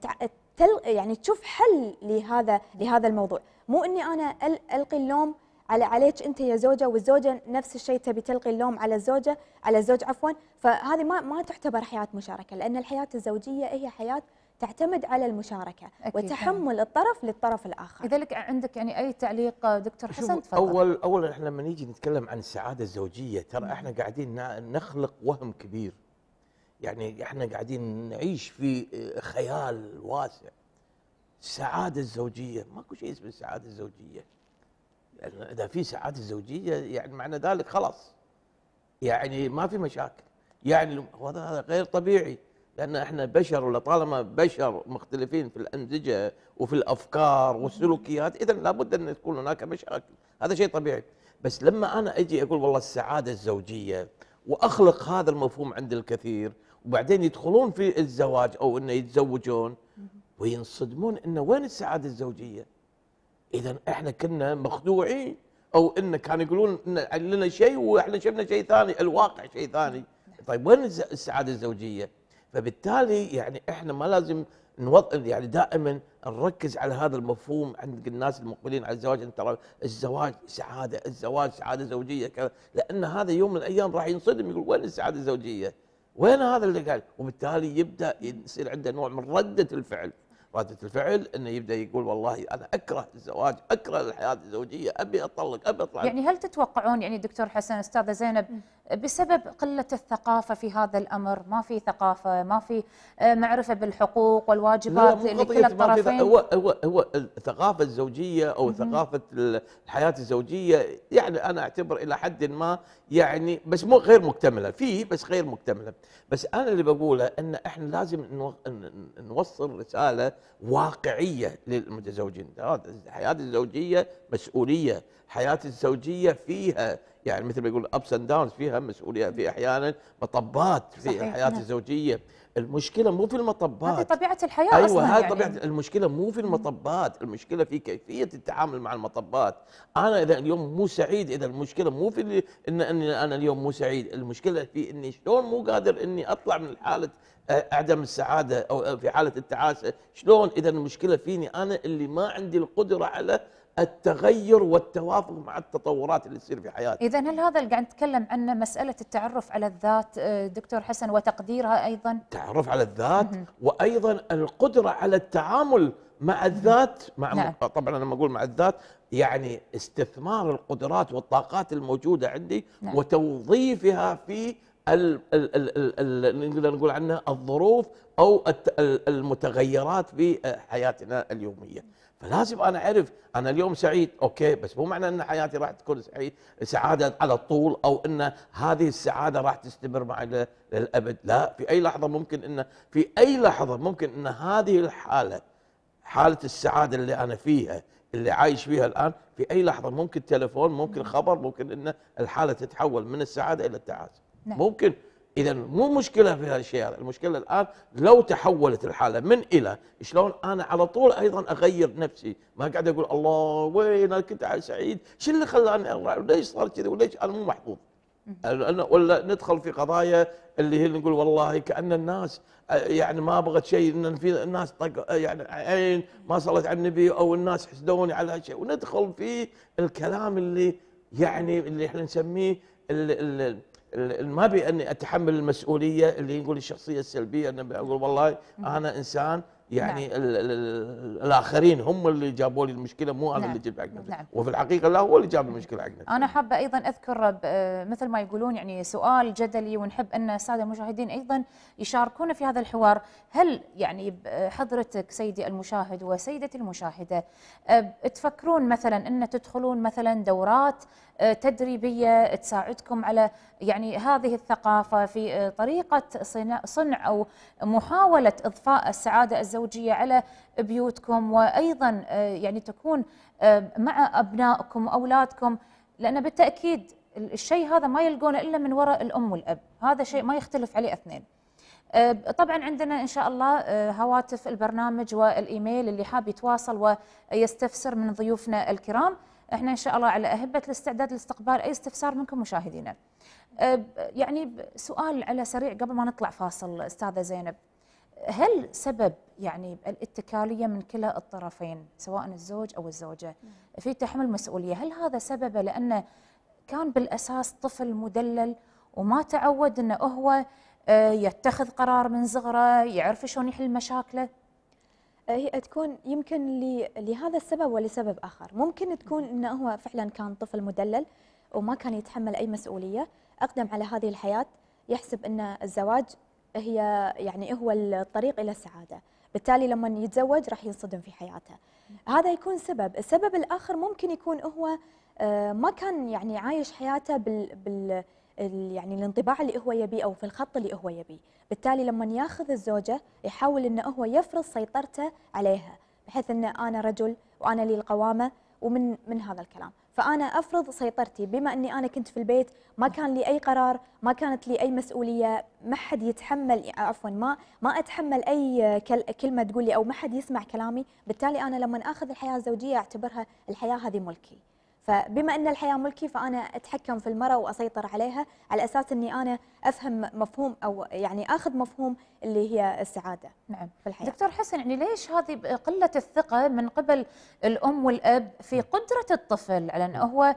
يعني تشوف حل لهذا الموضوع، مو اني انا القي اللوم عليك انت يا زوجه، والزوجه نفس الشيء تبي تلقي اللوم على الزوج عفوا. فهذه ما تعتبر حياه مشاركه، لان الحياه الزوجيه هي حياه تعتمد على المشاركه وتحمل الطرف للطرف الاخر. لذلك عندك يعني اي تعليق دكتور حسن؟ تفضل. اولا احنا لما نيجي نتكلم عن السعاده الزوجيه ترى احنا قاعدين نخلق وهم كبير، يعني احنا قاعدين نعيش في خيال واسع. السعاده الزوجيه ماكو شيء اسمه السعاده الزوجيه، يعني اذا في سعاده زوجيه يعني معنى ذلك خلاص يعني ما في مشاكل، يعني هذا غير طبيعي، لان احنا بشر ولطالما بشر مختلفين في الانسجه وفي الافكار والسلوكيات، اذا لابد ان تكون هناك مشاكل، هذا شيء طبيعي. بس لما انا اجي اقول والله السعاده الزوجيه واخلق هذا المفهوم عند الكثير، وبعدين يدخلون في الزواج او انه يتزوجون وينصدمون انه وين السعاده الزوجيه؟ اذا احنا كنا مخدوعين، او ان كانوا يقولون ان لنا شيء واحنا شفنا شيء ثاني، الواقع شيء ثاني. طيب وين السعاده الزوجيه؟ فبالتالي يعني احنا ما لازم يعني دائما نركز على هذا المفهوم عند الناس المقبلين على الزواج، ان ترى الزواج سعاده، الزواج سعاده زوجيه كذا، لان هذا يوم من الايام راح ينصدم يقول وين السعاده الزوجيه؟ وين هذا اللي قال؟ وبالتالي يبدا يصير عنده نوع من رده الفعل. ردة الفعل انه يبدا يقول والله انا اكره الزواج، اكره الحياه الزوجيه، ابي اطلق، ابي اطلع. يعني هل تتوقعون يعني دكتور حسن، استاذه زينب، بسبب قله الثقافه في هذا الامر، ما في ثقافه، ما في معرفه بالحقوق والواجبات لكلا الطرفين؟ هو الثقافه الزوجيه او ثقافه الحياه الزوجيه، يعني انا اعتبر الى حد ما يعني بس مو غير مكتمله، فيه بس غير مكتمله. بس انا اللي بقوله ان احنا لازم نوصل رساله واقعيه للمتزوجين. الحياه الزوجيه مسؤوليه، الحياه الزوجيه فيها يعني مثل ما يقول ابس اند داونز، فيها مسؤوليه، في احيانا مطبات في صحيح. الحياه الزوجيه المشكله مو في المطبات، هذه طبيعه الحياه. أيوة اصلا هذه يعني طبيعه المشكله مو في المطبات، المشكله في كيفيه التعامل مع المطبات. انا اذا اليوم مو سعيد، اذا المشكله مو في اني انا اليوم مو سعيد، المشكله في اني شلون مو قادر اني اطلع من حاله عدم السعاده او في حاله التعاسه، شلون؟ اذا المشكله فيني انا اللي ما عندي القدره على التغير والتوافق مع التطورات اللي تصير في حياتي. إذا هل هذا اللي قاعد نتكلم عنه مسألة التعرف على الذات دكتور حسن وتقديرها أيضا؟ التعرف على الذات وأيضا القدرة على التعامل مع الذات، مع طبعا أنا لما أقول مع الذات يعني استثمار القدرات والطاقات الموجودة عندي وتوظيفها في نقدر نقول عنها الظروف أو المتغيرات في حياتنا اليومية. فلازم انا اعرف انا اليوم سعيد، اوكي، بس مو معنى ان حياتي راح تكون سعاده على طول، او ان هذه السعاده راح تستمر معي للابد، لا، في اي لحظه ممكن ان هذه الحاله، حاله السعاده اللي انا فيها اللي عايش فيها الان، في اي لحظه ممكن تليفون، ممكن خبر، ممكن ان الحاله تتحول من السعاده الى التعاسه. ممكن. إذا مو مشكلة في هذا الشيء، هذا المشكلة الآن لو تحولت الحالة من إلى، شلون أنا على طول أيضا أغير نفسي، ما قاعد أقول الله وين أنا كنت سعيد، شو اللي خلاني ليش صار كذا وليش أنا مو محظوظ؟ ولا ندخل في قضايا اللي هي نقول والله كأن الناس يعني ما بغت شيء، ان في الناس طق يعني عين ما صلت على النبي، او الناس حسدوني على شيء، وندخل في الكلام اللي يعني اللي احنا نسميه ما ابي اني اتحمل المسؤوليه، اللي يقول الشخصيه السلبيه، انا اقول والله انا انسان يعني الاخرين هم اللي جابوا لي المشكله، مو انا اللي جبت حق نفسي. وفي الحقيقه لا، هو اللي جاب المشكله حق نفسي. انا حابه ايضا اذكر مثل ما يقولون يعني سؤال جدلي، ونحب ان الساده المشاهدين ايضا يشاركونا في هذا الحوار. هل يعني حضرتك سيدي المشاهد وسيدتي المشاهده تفكرون مثلا ان تدخلون مثلا دورات تدريبيه تساعدكم على يعني هذه الثقافه في طريقه صنع او محاوله اضفاء السعاده الزوجيه الزوجية على بيوتكم، وأيضا يعني تكون مع أبنائكم وأولادكم، لأن بالتأكيد الشيء هذا ما يلقونه إلا من وراء الأم والأب، هذا شيء ما يختلف عليه اثنين. طبعا عندنا إن شاء الله هواتف البرنامج والإيميل، اللي حاب يتواصل ويستفسر من ضيوفنا الكرام، احنا إن شاء الله على أهبة الاستعداد لاستقبال أي استفسار منكم مشاهدينا. يعني سؤال على سريع قبل ما نطلع فاصل أستاذة زينب، هل سبب يعني الاتكالية من كلا الطرفين سواء الزوج أو الزوجة في تحمل مسؤولية، هل هذا سببه لأنه كان بالأساس طفل مدلل وما تعود أنه هو يتخذ قرار من صغره، يعرف شلون يحل مشاكله؟ هي تكون يمكن لهذا السبب ولسبب آخر. ممكن تكون أنه هو فعلا كان طفل مدلل وما كان يتحمل أي مسؤولية، أقدم على هذه الحياة يحسب أن الزواج هي يعني هو الطريق إلى السعادة، بالتالي لما يتزوج راح ينصدم في حياته. هذا يكون سبب. السبب الآخر ممكن يكون هو ما كان يعني عايش حياته بال يعني الانطباع اللي هو يبيه أو في الخط اللي هو يبيه، بالتالي لما ياخذ الزوجة يحاول أنه هو يفرض سيطرته عليها، بحيث أن أنا رجل وأنا لي القوامة ومن هذا الكلام، فأنا أفرض سيطرتي بما أني أنا كنت في البيت، ما كان لي أي قرار، ما كانت لي أي مسؤولية، ما حد يتحمل، عفوا ما أتحمل أي كلمة تقول لي أو ما حد يسمع كلامي، بالتالي أنا لما أخذ الحياة الزوجية أعتبرها الحياة هذه ملكي. فبما أن الحياة ملكي فأنا أتحكم في المرأة وأسيطر عليها على أساس أني أنا أفهم مفهوم أو يعني أخذ مفهوم اللي هي السعادة. نعم في الحياة. دكتور حسن، يعني ليش هذه قلة الثقة من قبل الأم والأب في قدرة الطفل على أنه هو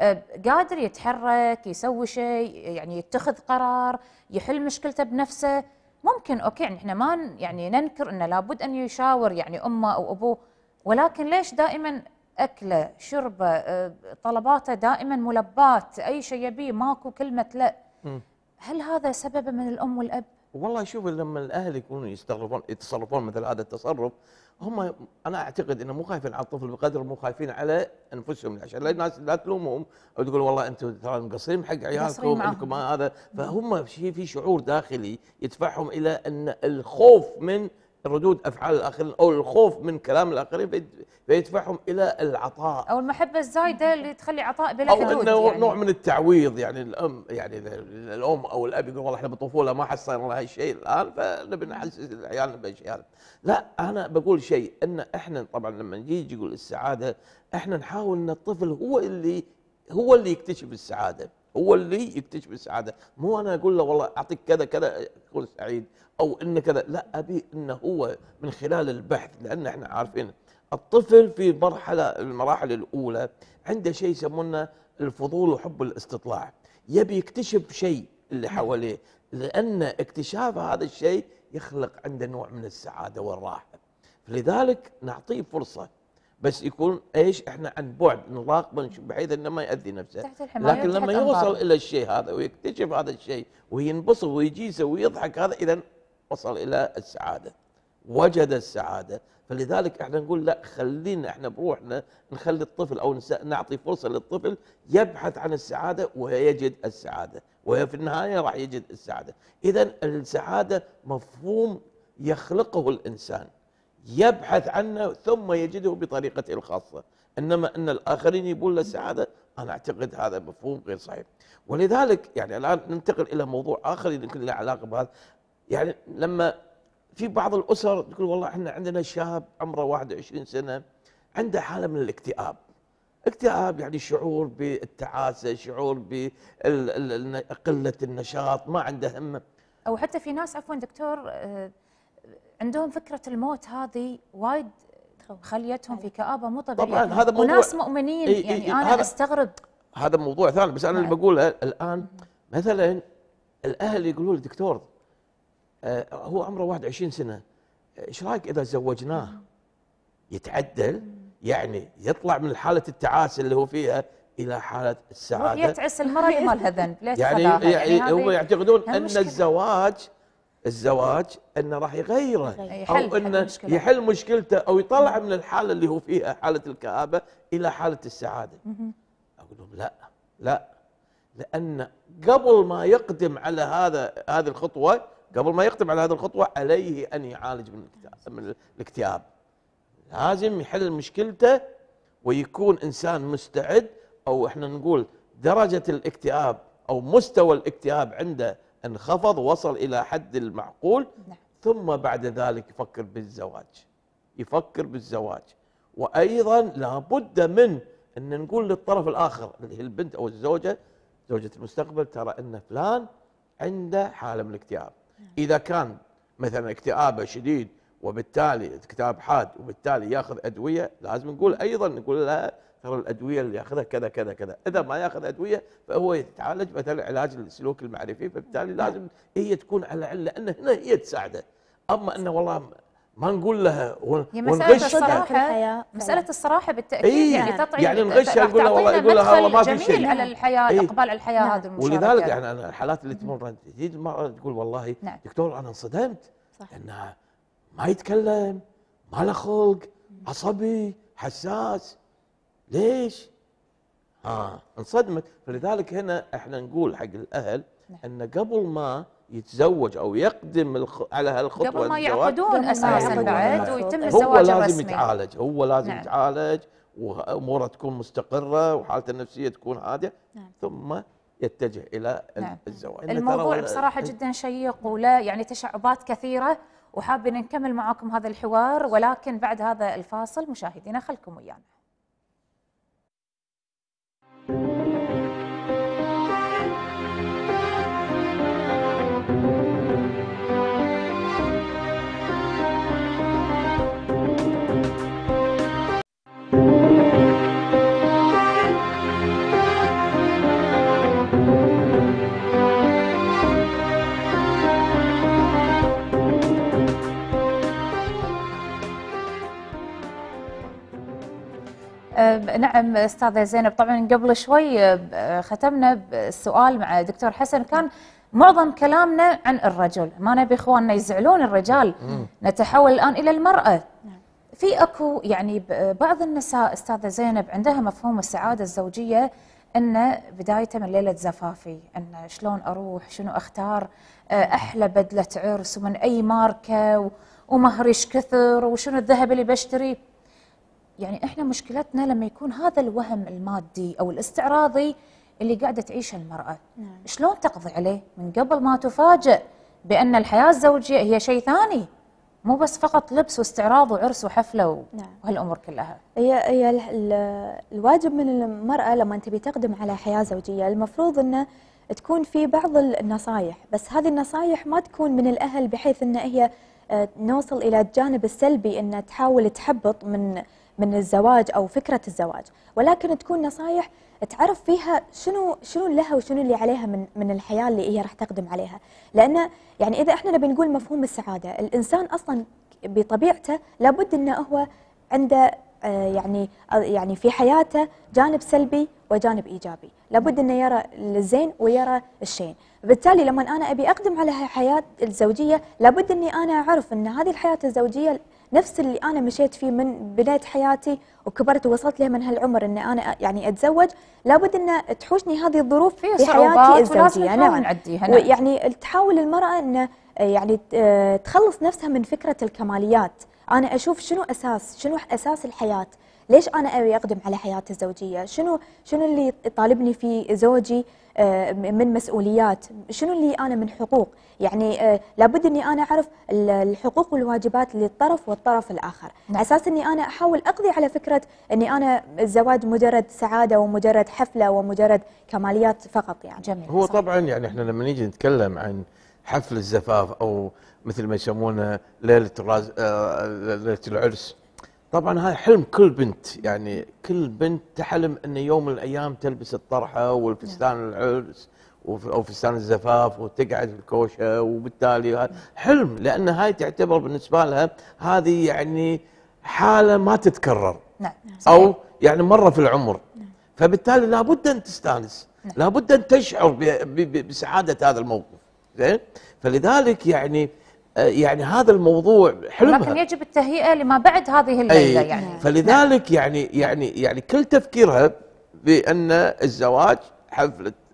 قادر يتحرك، يسوي شيء، يعني يتخذ قرار، يحل مشكلته بنفسه؟ ممكن أوكي يعني إحنا ما يعني ننكر أنه لابد أن يشاور يعني أمه أو أبوه، ولكن ليش دائما أكله شربه طلباته دائما ملبات، أي شيء يبيه ماكو كلمة لا؟ هل هذا سبب من الأم والأب؟ والله شوف، لما الاهل يكونوا يتصرفون مثل هذا التصرف، هم انا اعتقد انه مو خايفين على الطفل بقدر مو خايفين على انفسهم، عشان لا الناس لا تلومهم او تقول والله انتم ترى مقصرين حق عيالكم، انكم هذا، فهم في شعور داخلي يدفعهم الى ان الخوف من ردود افعال الاخرين او الخوف من كلام الاخرين فيدفعهم الى العطاء او المحبه الزايده اللي تخلي عطاء بلا حدود، او انه يعني نوع من التعويض. يعني الام يعني الام او الاب يقول والله احنا بالطفوله ما حصلنا لها هالشيء الان فنبي نحسس عيالنا بهالشيء هذا. لا، انا بقول شيء، ان احنا طبعا لما نجي يقول السعاده، احنا نحاول ان الطفل هو اللي يكتشف السعاده، هو اللي يكتشف السعاده، مو انا اقول له والله اعطيك كذا كذا كن سعيد او ان كذا، لا، ابي انه هو من خلال البحث، لان احنا عارفين الطفل في المراحل الاولى عنده شيء يسمونه الفضول وحب الاستطلاع، يبي يكتشف شيء اللي حواليه، لان اكتشاف هذا الشيء يخلق عنده نوع من السعاده والراحه، فلذلك نعطيه فرصه، بس يكون ايش، احنا عن بعد نراقبه بحيث انه ما ياذي نفسه، لكن لما يوصل الى الشيء هذا ويكتشف هذا الشيء وينبسط ويجي يسوي ويضحك، هذا اذا وصل الى السعاده، وجد السعاده. فلذلك احنا نقول لا، خلينا احنا بروحنا نخلي الطفل او نعطي فرصه للطفل يبحث عن السعاده ويجد السعاده، وفي النهايه راح يجد السعاده. اذا السعاده مفهوم يخلقه الانسان، يبحث عنه ثم يجده بطريقته الخاصه، انما ان الاخرين يبون له السعاده، انا اعتقد هذا مفهوم غير صحيح. ولذلك يعني الان ننتقل الى موضوع اخر يمكن له علاقه بهذا. يعني لما في بعض الاسر تقول والله احنا عندنا شاب عمره 21 سنه عنده حاله من الاكتئاب، اكتئاب يعني شعور بالتعاسه، شعور بقله النشاط، ما عنده همه، او حتى في ناس عفوا دكتور عندهم فكره الموت هذه وايد خليتهم في كآبه مو طبيعيه. طبعا هذا موضوع، وناس مؤمنين يعني انا استغرب، هذا موضوع ثاني، بس انا اللي بقوله الان مثلا الاهل يقولوا لي دكتور هو عمره 21 سنه، ايش رايك اذا زوجناه يتعدل، يعني يطلع من حاله التعاسه اللي هو فيها الى حاله السعاده، يتعس المراه مالها ذنب، ليش يعني هم يعتقدون ان الزواج انه راح يغيره او انه يحل مشكلته او يطلع من الحاله اللي هو فيها حاله الكآبه الى حاله السعاده. اقول لهم لا، لان قبل ما يقدم على هذه الخطوه قبل ما يقدم على هذه الخطوه عليه ان يعالج من الاكتئاب. لازم يحل مشكلته ويكون انسان مستعد، او احنا نقول درجه الاكتئاب او مستوى الاكتئاب عنده انخفض ووصل الى حد المعقول. ثم بعد ذلك يفكر بالزواج. وايضا لابد من ان نقول للطرف الاخر اللي هي البنت او الزوجه، زوجة المستقبل، ترى ان فلان عنده حاله من الاكتئاب. اذا كان مثلا اكتئابه شديد وبالتالي اكتئاب حاد وبالتالي ياخذ ادويه، لازم نقول ايضا نقول لها ترى الادويه اللي ياخذها كذا كذا كذا. اذا ما ياخذ ادويه فهو يتعالج مثلا علاج السلوك المعرفي، فبالتالي لازم هي تكون على علم، لان هنا هي تساعده. اما انه والله ما نقول لها مسألة الصراحة بالتأكيد يعني تطعيم، يعني نغشها نقول لها والله، يقول لها والله ما في شيء على الحياة، الإقبال على الحياة هذه المشاركة. ولذلك يعني أنا الحالات اللي تمر تجي المرأة تقول والله دكتور أنا انصدمت أنه ما يتكلم، ما له خلق، عصبي، حساس. ليش؟ انصدمت. فلذلك هنا احنا نقول حق الأهل أن قبل ما يتزوج او يقدم على هالخطوه قبل ما يعقدون اساسا بعد ويتم الزواج الرسمي، هو لازم يتعالج، هو لازم يتعالج واموره تكون مستقره وحالته النفسيه تكون هادئه، ثم يتجه الى الزواج. الموضوع بصراحه جدا شيق ولا يعني تشعبات كثيره، وحابين نكمل معاكم هذا الحوار، ولكن بعد هذا الفاصل مشاهدينا خلكم ويانا. نعم استاذه زينب، طبعا قبل شوي ختمنا بالسؤال مع دكتور حسن، كان معظم كلامنا عن الرجل، ما نبي اخواننا يزعلون الرجال. نتحول الان الى المراه. في اكو يعني بعض النساء استاذه زينب عندها مفهوم السعاده الزوجيه ان بدايته من ليله زفافي، ان شلون اروح، شنو اختار، احلى بدله عرس ومن اي ماركه ومهرش كثر وشنو الذهب اللي بشتري. يعني احنا مشكلتنا لما يكون هذا الوهم المادي او الاستعراضي اللي قاعده تعيشه المراه، شلون تقضي عليه من قبل ما تفاجئ بان الحياه الزوجيه هي شيء ثاني، مو بس فقط لبس واستعراض وعرس وحفله وهالامور كلها. هي الواجب من المراه لما تبي تقدم على حياه زوجيه المفروض انه تكون في بعض النصائح، بس هذه النصائح ما تكون من الاهل بحيث ان هي نوصل الى الجانب السلبي ان تحاول تحبط من الزواج او فكره الزواج، ولكن تكون نصائح تعرف فيها شنو لها وشنو اللي عليها من الحياه اللي هي راح تقدم عليها. لان يعني اذا احنا نبي نقول مفهوم السعاده، الانسان اصلا بطبيعته لابد انه هو عنده يعني في حياته جانب سلبي وجانب ايجابي، لابد انه يرى الزين ويرى الشين. بالتالي لما انا ابي اقدم على حياه الزوجيه لابد اني انا اعرف ان هذه الحياه الزوجيه نفس اللي انا مشيت فيه من بدايه حياتي وكبرت ووصلت له من هالعمر ان انا يعني اتزوج، لابد ان تحوشني هذه الظروف في حياتي الزوجيه. نعم. يعني تحاول المراه ان يعني تخلص نفسها من فكره الكماليات. انا اشوف شنو اساس الحياه، ليش انا ابي اقدم على حياتي الزوجيه، شنو اللي يطالبني فيه زوجي من مسؤوليات، شنو اللي انا من حقوق. يعني لابد اني انا اعرف الحقوق والواجبات للطرف والطرف الاخر، على اساس اني انا احاول اقضي على فكره اني انا الزواج مجرد سعاده ومجرد حفله ومجرد كماليات فقط. يعني جميل. هو طبعا يعني احنا لما نيجي نتكلم عن حفل الزفاف او مثل ما يسمونه ليله العرس، طبعا هاي حلم كل بنت، يعني كل بنت تحلم ان يوم من الايام تلبس الطرحه والفستان العرس او فستان الزفاف وتقعد في الكوشه، وبالتالي حلم، لان هاي تعتبر بالنسبه لها هذه يعني حاله ما تتكرر. نعم. او يعني مره في العمر. فبالتالي لابد ان تستانس، لابد ان تشعر بسعاده هذا الموقف. زين؟ فلذلك يعني هذا الموضوع حلمها، لكن يجب التهيئه لما بعد هذه الليله. يعني فلذلك يعني كل تفكيرها بان الزواج حفله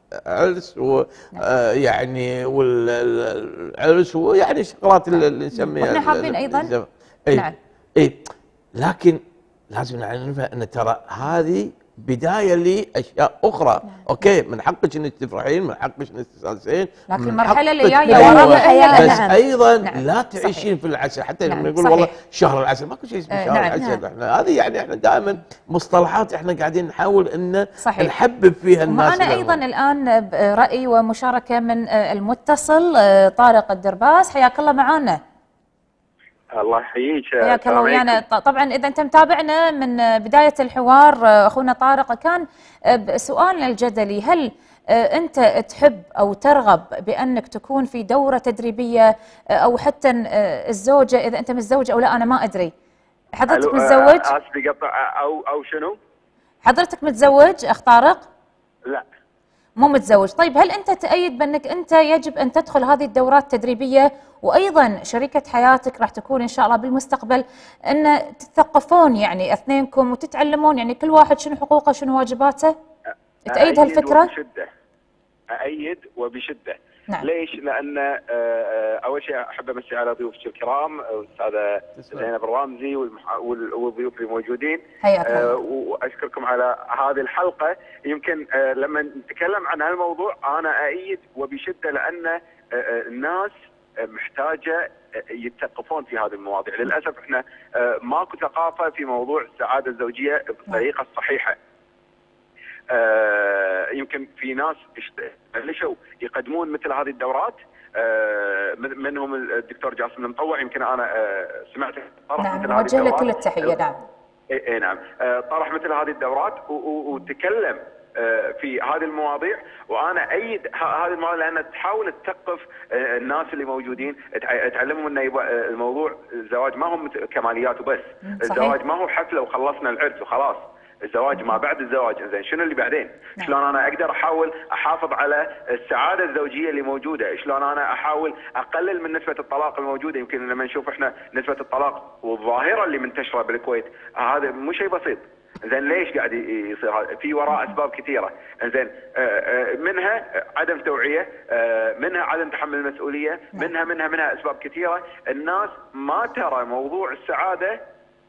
عرس ويعني والعرس ويعني الشغلات اللي نسميها. واحنا حابين ايضا نعم لكن لازم نعرفها ان ترى هذه بدايه لاشياء اخرى. اوكي، من حقك انك تفرحين، من حقك انك تستانسين، لكن المرحله اللي جايه وراها بس ايضا لا تعيشين في العسل. حتى لما يقول والله شهر العسل، ماكو شيء اسمه شهر العسل. احنا هذه يعني احنا دائما مصطلحات احنا قاعدين نحاول ان نحبب فيها الناس. معنا ايضا الان راي ومشاركه من المتصل طارق الدرباس. حياك الله معنا. الله يحييك. حياك الله ويانا. طبعا اذا انت متابعنا من بدايه الحوار اخونا طارق، كان سؤالنا الجدلي: هل انت تحب او ترغب بانك تكون في دوره تدريبيه، او حتى الزوجه اذا انت متزوج او لا؟ انا ما ادري. حضرتك متزوج؟ اسف قطع او شنو؟ حضرتك متزوج اخ طارق؟ لا مو متزوج. طيب هل انت تأيد بانك انت يجب ان تدخل هذه الدورات التدريبيه، وايضا شريكه حياتك راح تكون ان شاء الله بالمستقبل ان تتثقفون يعني اثنينكم وتتعلمون يعني كل واحد شنو حقوقه شنو واجباته؟ تأيد هالفكره؟ وبشده. أأيد وبشده. نعم. ليش؟ لان اول شيء احب امسي على ضيوفك الكرام الاستاذه زينب الرامزي والضيوف اللي موجودين. حياك الله. واشكركم على هذه الحلقه. يمكن لما نتكلم عن هالموضوع انا أأيد وبشده، لان الناس محتاجه يتثقفون في هذه المواضيع. للاسف احنا ماكو ثقافه في موضوع السعاده الزوجيه بالطريقه الصحيحه. يمكن في ناس بلشوا يقدمون مثل هذه الدورات، منهم الدكتور جاسم المطوع. يمكن انا سمعت طرح نعم، مثل هذه نوجه له الدورات. كل التحيه. نعم. اي نعم، طرح مثل هذه الدورات وتكلم في هذه المواضيع، وانا ايد هذه المواضيع لانها تحاول تثقف الناس اللي موجودين، تعلمهم ان الموضوع الزواج ما هو كماليات وبس. الزواج ما هو حفله وخلصنا العرس وخلاص. الزواج ما بعد الزواج، زين شنو اللي بعدين؟ شلون انا اقدر احاول احافظ على السعاده الزوجيه اللي موجوده؟ شلون انا احاول اقلل من نسبه الطلاق الموجوده؟ يمكن لما نشوف احنا نسبه الطلاق والظاهره اللي منتشره بالكويت، هذا مو شيء بسيط. زين ليش قاعد يصير هذا؟ في وراء اسباب كثيره. زين منها عدم توعيه، منها عدم تحمل المسؤوليه، منها اسباب كثيره. الناس ما ترى موضوع السعاده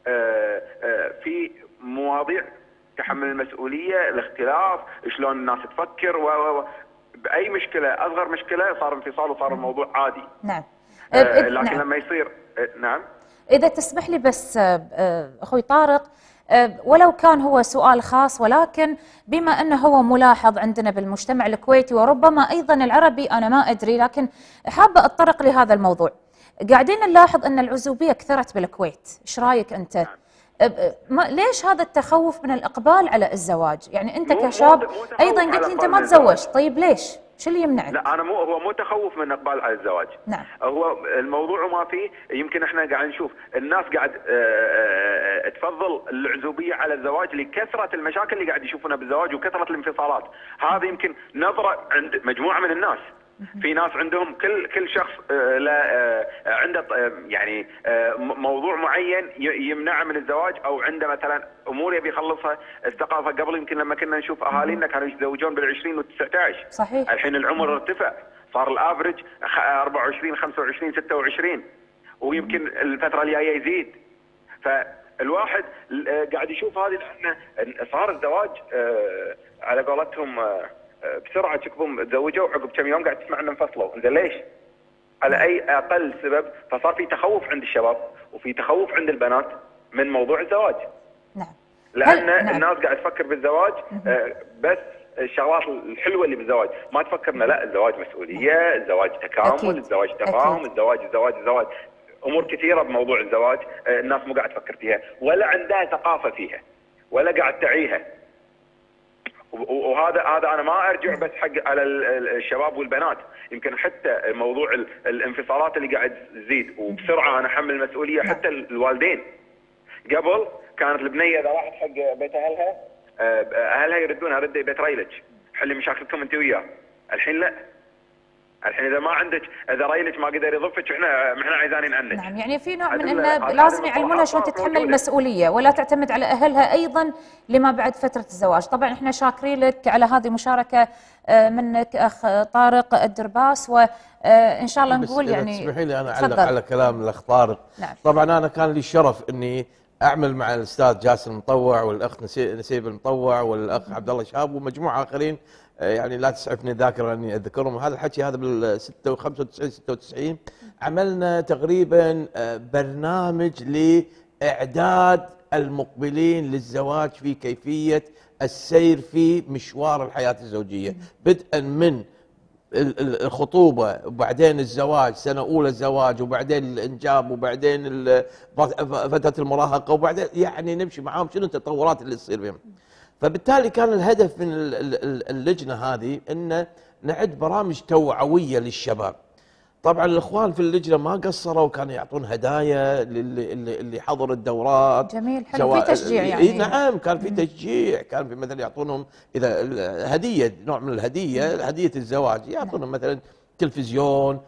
في مواضيع تحمل المسؤوليه، الاختلاف، شلون الناس تفكر باي مشكله، اصغر مشكله صار انفصال وصار الموضوع عادي. نعم. لكن نعم. لما يصير نعم. اذا تسمح لي بس اخوي طارق، ولو كان هو سؤال خاص، ولكن بما انه هو ملاحظ عندنا بالمجتمع الكويتي وربما ايضا العربي، انا ما ادري، لكن حابه اتطرق لهذا الموضوع. قاعدين نلاحظ ان العزوبيه كثرت بالكويت، ايش رايك انت؟ ليش هذا التخوف من الاقبال على الزواج؟ يعني انت كشاب ايضا قلت لي انت ما تزوجت، طيب ليش؟ شو اللي يمنعك؟ لا انا هو مو تخوف من الاقبال على الزواج. نعم. هو الموضوع ما فيه. يمكن احنا قاعد نشوف الناس قاعد تفضل العزوبيه على الزواج لكثره المشاكل اللي قاعد يشوفونها بالزواج وكثره الانفصالات. هذا يمكن نظره عند مجموعه من الناس. في ناس عندهم كل شخص عنده يعني موضوع معين يمنعه من الزواج، او عنده مثلا امور يبي يخلصها. الثقافه قبل يمكن لما كنا نشوف اهالينا كانوا يتزوجون بال20 وال19. صحيح. الحين العمر ارتفع، صار الافرج 24 25 26، ويمكن الفتره الجايه يزيد. فالواحد قاعد يشوف هذه لانه صار الزواج على قولتهم بسرعه تشوفهم تزوجوا وعقب كم يوم قاعد تسمع انهم انفصلوا. زين ليش؟ على اي اقل سبب؟ فصار في تخوف عند الشباب وفي تخوف عند البنات من موضوع الزواج. نعم. لان نعم. الناس قاعد تفكر بالزواج بس الشغلات الحلوه اللي بالزواج، ما تفكر انه لا، الزواج مسؤوليه، الزواج تكامل، أكيد. الزواج تفاهم، الزواج امور كثيره بموضوع الزواج الناس مو قاعد تفكر فيها، ولا عندها ثقافه فيها، ولا قاعد تعيها. وهذا انا ما ارجع بس حق على الشباب والبنات. يمكن حتى موضوع الانفصالات اللي قاعد تزيد وبسرعه انا احمل المسؤوليه. حتى الوالدين قبل كانت البنيه اذا راحت حق بيت اهلها يردونها ردي بيت ريلك، حلي مشاكلكم انت وياه. الحين لا، الحين اذا ما عندك، اذا ريلك ما قدر يضفك احنا عايزانين عنك. نعم، يعني في نوع من انه لازم يعلمونها شلون تتحمل المسؤوليه ولا تعتمد على اهلها ايضا لما بعد فتره الزواج. طبعا احنا شاكرين لك على هذه المشاركه منك اخ طارق الدرباس، وان شاء الله نقول يعني تسمحي لي انا اعلق على كلام الاخ طارق. نعم. طبعا انا كان لي الشرف اني اعمل مع الاستاذ جاسم المطوع والاخ نسيب المطوع والاخ عبد الله شهاب ومجموعه اخرين، يعني لا تسعفني الذاكره اني اذكرهم. هذا الحكي هذا بال 95 96 عملنا تقريبا برنامج لاعداد المقبلين للزواج في كيفيه السير في مشوار الحياه الزوجيه، بدءا من الخطوبه وبعدين الزواج، سنه اولى الزواج وبعدين الانجاب وبعدين فتره المراهقه وبعدين يعني نمشي معاهم شنو التطورات اللي تصير بهم. فبالتالي كان الهدف من اللجنه هذه ان نعد برامج توعويه للشباب. طبعا الاخوان في اللجنه ما قصروا، كانوا يعطون هدايا اللي حضر الدورات. جميل، حلو، في تشجيع يعني. نعم، كان في تشجيع، كان في مثلا يعطونهم اذا هديه، نوع من الهديه، هديه الزواج، يعطونهم مثلا تلفزيون،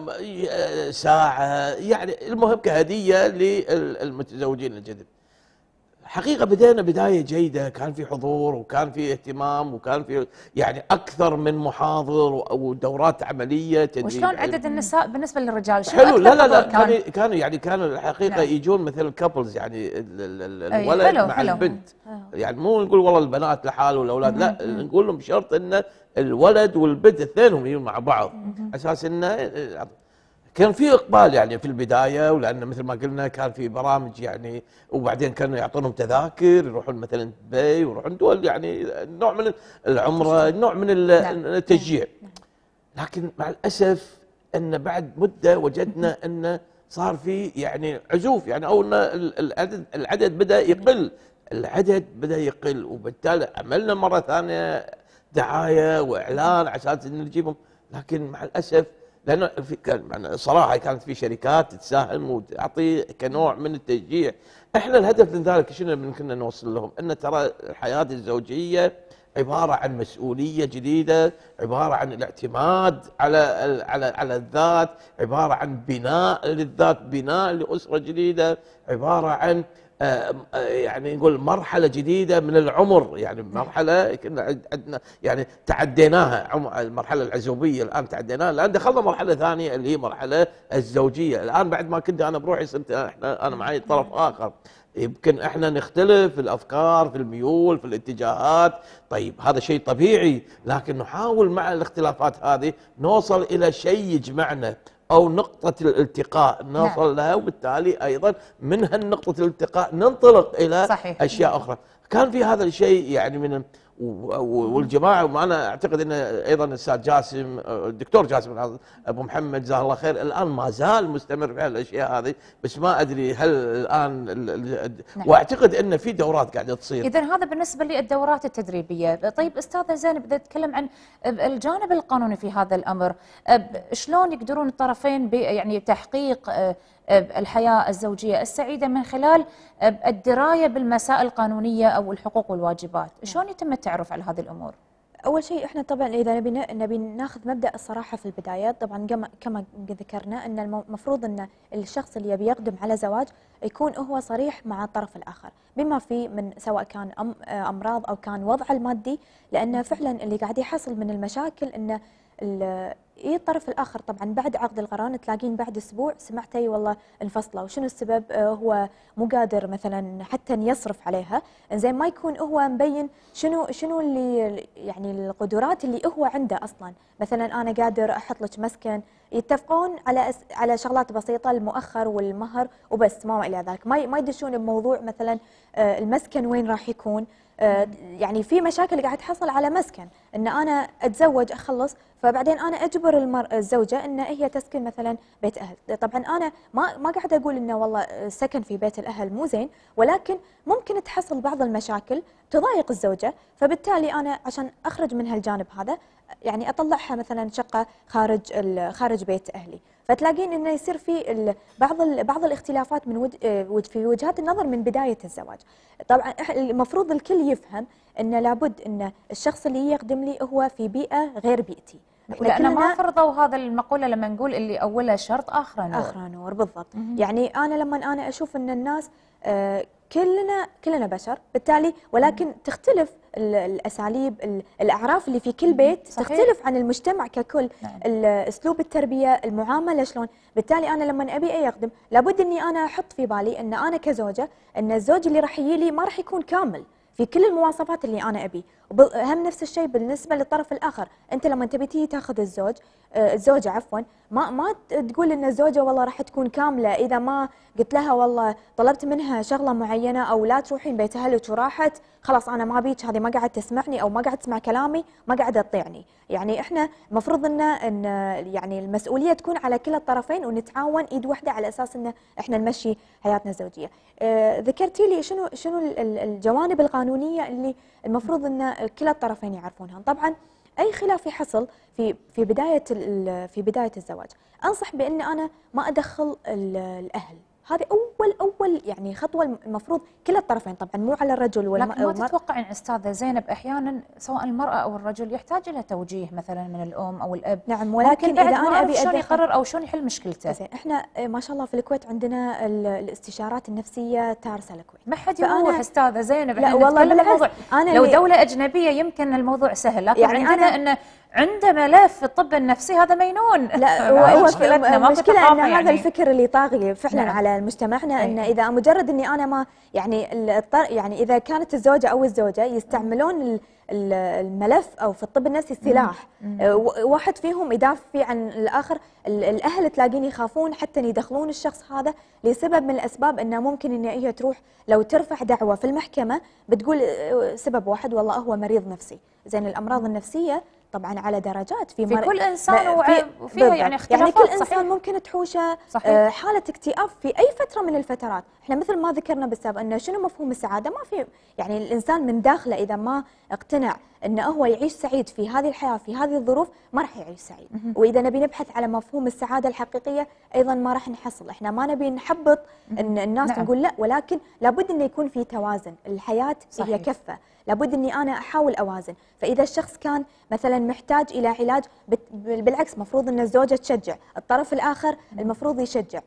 ساعه، يعني المهم كهديه للمتزوجين الجدد. حقيقة بدينا بداية جيدة، كان في حضور وكان في اهتمام وكان في يعني أكثر من محاضر ودورات عملية تدريب. وشلون عدد النساء بالنسبة للرجال؟ حلو. لا كانوا الحقيقة نعم. يجون مثل كابلز، يعني الولد حلو مع حلو. البنت، يعني مو نقول والله البنات لحال والأولاد، لا نقول لهم بشرط أن الولد والبنت اثنينهم يجون مع بعض، أساس أنه كان في اقبال يعني في البدايه، ولان مثل ما قلنا كان في برامج يعني، وبعدين كانوا يعطونهم تذاكر يروحون مثلا دبي ويروحون دول، يعني نوع من العمره، نوع من التشجيع. لكن مع الاسف ان بعد مده وجدنا ان صار في يعني عزوف، يعني او ان العدد بدا يقل، وبالتالي عملنا مره ثانيه دعايه واعلان عشان نجيبهم. لكن مع الاسف لانه صراحه كانت في شركات تساهم وتعطي كنوع من التشجيع. احنا الهدف من ذلك شنو كنا نوصل لهم؟ ان ترى الحياه الزوجيه عباره عن مسؤوليه جديده، عباره عن الاعتماد على الذات، عباره عن بناء للذات، بناء لاسره جديده، عباره عن يعني نقول مرحله جديده من العمر، يعني مرحله كنا عندنا يعني تعديناها، المرحله العزوبيه الان تعديناها، الان دخلنا مرحله ثانيه اللي هي مرحله الزوجيه. الان بعد ما كنت انا بروحي صرت انا معي طرف اخر، يمكن احنا نختلف في الافكار، في الميول، في الاتجاهات، طيب هذا شيء طبيعي، لكن نحاول مع الاختلافات هذه نوصل الى شيء يجمعنا او نقطة الالتقاء نوصل لها، وبالتالي ايضا من هالنقطة الالتقاء ننطلق الى صحيح. اشياء اخرى. كان في هذا الشيء يعني من والجماعه، وانا اعتقد ان ايضا الاستاذ جاسم، الدكتور جاسم ابو محمد جزاه الله خير، الان ما زال مستمر في هالاشياء هذه، بس ما ادري هل الان واعتقد ان في دورات قاعده تصير. اذا هذا بالنسبه للدورات التدريبيه. طيب استاذه زينب، بدنا نتكلم عن الجانب القانوني في هذا الامر، شلون يقدرون الطرفين يعني تحقيق الحياة الزوجية السعيدة من خلال الدراية بالمسائل القانونية أو الحقوق والواجبات؟ شلون يتم التعرف على هذه الأمور؟ أول شيء إحنا طبعا إذا نبي ناخذ مبدأ الصراحة في البداية، طبعا كما ذكرنا أن المفروض أن الشخص اللي يبي يقدم على زواج يكون هو صريح مع الطرف الآخر بما فيه من سواء كان أمراض أو كان وضعه المادي، لأن فعلا اللي قاعد يحصل من المشاكل أن الطرف الاخر طبعا بعد عقد القران تلاقين بعد اسبوع سمعتي والله انفصلوا، وشنو السبب؟ هو مو قادر مثلا حتى يصرف عليها، زين ما يكون هو مبين شنو اللي يعني القدرات اللي هو عنده اصلا، مثلا انا قادر احط لك مسكن، يتفقون على شغلات بسيطه، المؤخر والمهر وبس، ما الى ذلك، ما يدشون بموضوع مثلا المسكن وين راح يكون. يعني في مشاكل قاعد تحصل على مسكن، ان انا اتزوج اخلص فبعدين انا اجبر الزوجه ان هي تسكن مثلا بيت اهل. طبعا انا ما قاعده اقول انه والله السكن في بيت الاهل مو زين، ولكن ممكن تحصل بعض المشاكل تضايق الزوجه، فبالتالي انا عشان اخرج من هالجانب هذا يعني اطلعها مثلا شقه خارج بيت اهلي، فتلاقين انه يصير في بعض الاختلافات في وجهات النظر من بدايه الزواج. طبعا المفروض الكل يفهم ان لابد ان الشخص اللي يقدم لي هو في بيئه غير بيئتي، لأن ما فرضوا هذا المقولة لما نقول اللي أولها شرط آخره نور. آخره نور بالضبط. يعني أنا لما أنا أشوف أن الناس كلنا بشر بالتالي، ولكن تختلف الأساليب، الأعراف اللي في كل بيت صحيح. تختلف عن المجتمع ككل. نعم. أسلوب التربية، المعاملة شلون. بالتالي أنا لما أبي أقدم لابد أني أنا أحط في بالي أن أنا كزوجة أن الزوج اللي راح يجي ما راح يكون كامل في كل المواصفات اللي أنا أبي. هم نفس الشيء بالنسبة للطرف الآخر. أنت لما تبي تيجي تاخذ الزوجة عفوا، ما تقول ان الزوجة والله راح تكون كاملة إذا ما قلت لها والله طلبت منها شغلة معينة أو لا تروحين بيت أهلك وراحت خلاص أنا ما بيك، هذه ما قاعد تسمعني أو ما قاعد تسمع كلامي، ما قاعدة تطيعني. يعني إحنا مفروض أن يعني المسؤولية تكون على كلا الطرفين ونتعاون إيد واحدة على أساس أن إحنا نمشي حياتنا الزوجية. ذكرتي لي شنو الجوانب القانونية اللي المفروض أن كلا الطرفين يعرفونها. طبعا أي خلاف يحصل في بداية الزواج أنصح بأن أنا ما أدخل الأهل. هذه أول يعني خطوة المفروض كلا الطرفين، طبعا مو على الرجل لكن ما تتوقعين أستاذة زينب أحيانا سواء المرأة أو الرجل يحتاج إلى توجيه مثلا من الأم أو الأب؟ نعم، ولكن إذا أنا أبي شلون يقرر أو شلون يحل مشكلته. زين، إحنا ما شاء الله في الكويت عندنا الاستشارات النفسية تارسة الكويت. ما حد يروح أستاذة زينب. لا والله بالعكس، لو دولة أجنبية يمكن الموضوع سهل، لكن يعني عندنا أنه عنده ملف الطب النفسي هذا مينون. لا هو المشكلة أن هذا الفكر اللي طاغي فعلا نعم. على مجتمعنا، أن إذا مجرد أني أنا ما يعني إذا كانت الزوجة أو الزوجة يستعملون الملف أو في الطب النفسي سلاح، واحد فيهم يدافع عن الآخر، الأهل تلاقين يخافون حتى يدخلون الشخص هذا لسبب من الأسباب أنه ممكن أن هي تروح لو ترفع دعوة في المحكمة بتقول سبب واحد والله هو مريض نفسي. زين، الأمراض النفسية طبعا على درجات في كل انسان وفيها يعني اختلافات. يعني كل انسان ممكن تحوشه حاله اكتئاب في اي فتره من الفترات. احنا مثل ما ذكرنا بالسابق انه شنو مفهوم السعاده، ما في يعني الانسان من داخله اذا ما اقتنع انه هو يعيش سعيد في هذه الحياه في هذه الظروف ما راح يعيش سعيد. واذا نبي نبحث على مفهوم السعاده الحقيقيه ايضا ما راح نحصل. احنا ما نبي نحبط ان الناس نعم. نقول لا، ولكن لابد انه يكون في توازن. الحياه صحيح. هي كفه، لابد اني انا احاول اوازن. فاذا الشخص كان مثلا محتاج الى علاج بالعكس مفروض ان الزوجه تشجع، الطرف الاخر المفروض يشجع.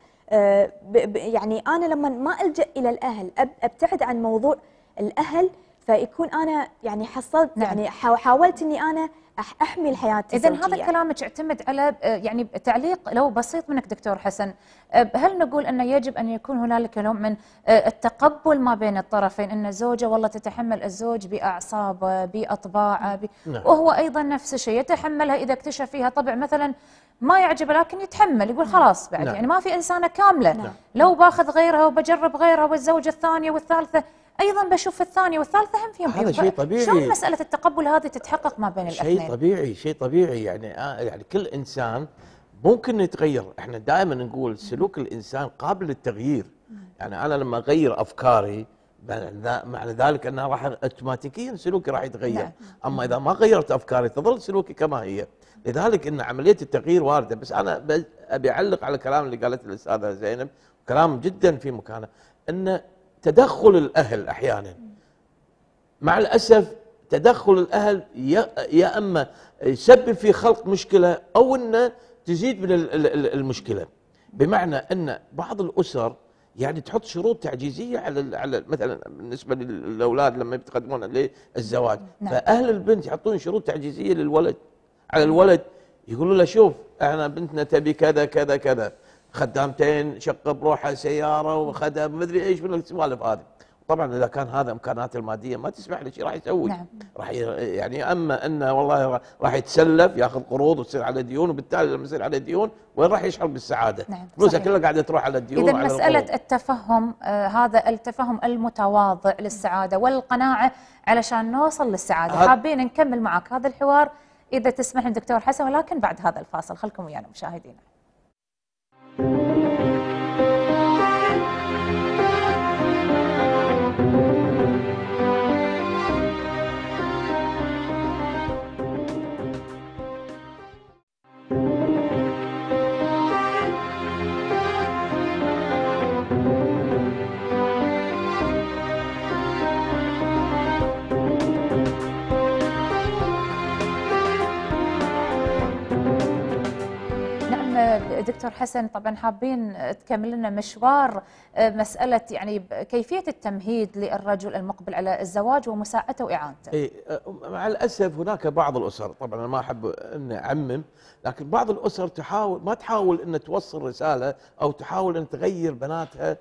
يعني انا لما ما الجا الى الاهل ابتعد عن موضوع الاهل، فيكون انا يعني حصلت نعم. يعني حاولت اني انا احمي الحياه الزوجيه. اذا هذا كلامك يعتمد على يعني تعليق لو بسيط منك دكتور حسن، هل نقول انه يجب ان يكون هنالك نوع من التقبل ما بين الطرفين، ان الزوجه والله تتحمل الزوج باعصابه باطباعه نعم. وهو ايضا نفس الشيء يتحملها اذا اكتشف فيها طبع مثلا ما يعجبه لكن يتحمل، يقول خلاص بعد نعم. يعني ما في انسانه كامله نعم. لو باخذ غيرها وبجرب غيرها والزوجه الثانيه والثالثه ايضا بشوف الثانيه والثالثه هم فيهم هذا شيء طبيعي. شلون مساله التقبل هذه تتحقق ما بين الاثنين؟ شيء طبيعي يعني كل انسان ممكن يتغير. احنا دائما نقول سلوك الانسان قابل للتغيير. يعني انا لما اغير افكاري معنى ذلك انه راح اوتوماتيكيا سلوكي راح يتغير نعم. اما اذا ما غيرت افكاري تظل سلوكي كما هي. لذلك ان عمليه التغيير وارده. بس انا ابي اعلق على الكلام اللي قالته الاستاذه زينب، كلام جدا في مكانه، ان تدخل الاهل احيانا مع الاسف تدخل الاهل يا اما يسبب في خلق مشكله او انه تزيد من المشكله. بمعنى ان بعض الاسر يعني تحط شروط تعجيزيه على مثلا بالنسبه للاولاد لما يتقدمون للزواج نعم. فاهل البنت يحطون شروط تعجيزيه للولد على الولد، يقولوا له شوف احنا بنتنا تبي كذا كذا كذا، خدامتين شق بروحها سياره وخدم مدري ايش من السوالف هذه. طبعا اذا كان هذا امكاناته الماديه ما تسمح له شيء راح يسوي نعم. راح يعني اما انه والله راح يتسلف ياخذ قروض ويصير على ديون، وبالتالي لما يصير على ديون وين راح يشعر بالسعاده؟ نعم. فلوسها كلها قاعده تروح على الديون. اذا مساله التفهم هذا التفهم المتواضع للسعاده والقناعه علشان نوصل للسعاده. حابين نكمل معك هذا الحوار اذا تسمح دكتور حسن، ولكن بعد هذا الفاصل. خلكم ويانا مشاهدينا. دكتور حسن، طبعا حابين تكمل لنا مشوار مسألة يعني كيفية التمهيد للرجل المقبل على الزواج ومساعدته وإعانته. إيه، مع الأسف هناك بعض الأسر، طبعا أنا ما أحب أن أعمم، لكن بعض الأسر ما تحاول أن توصل رسالة أو تحاول أن تغير بناتها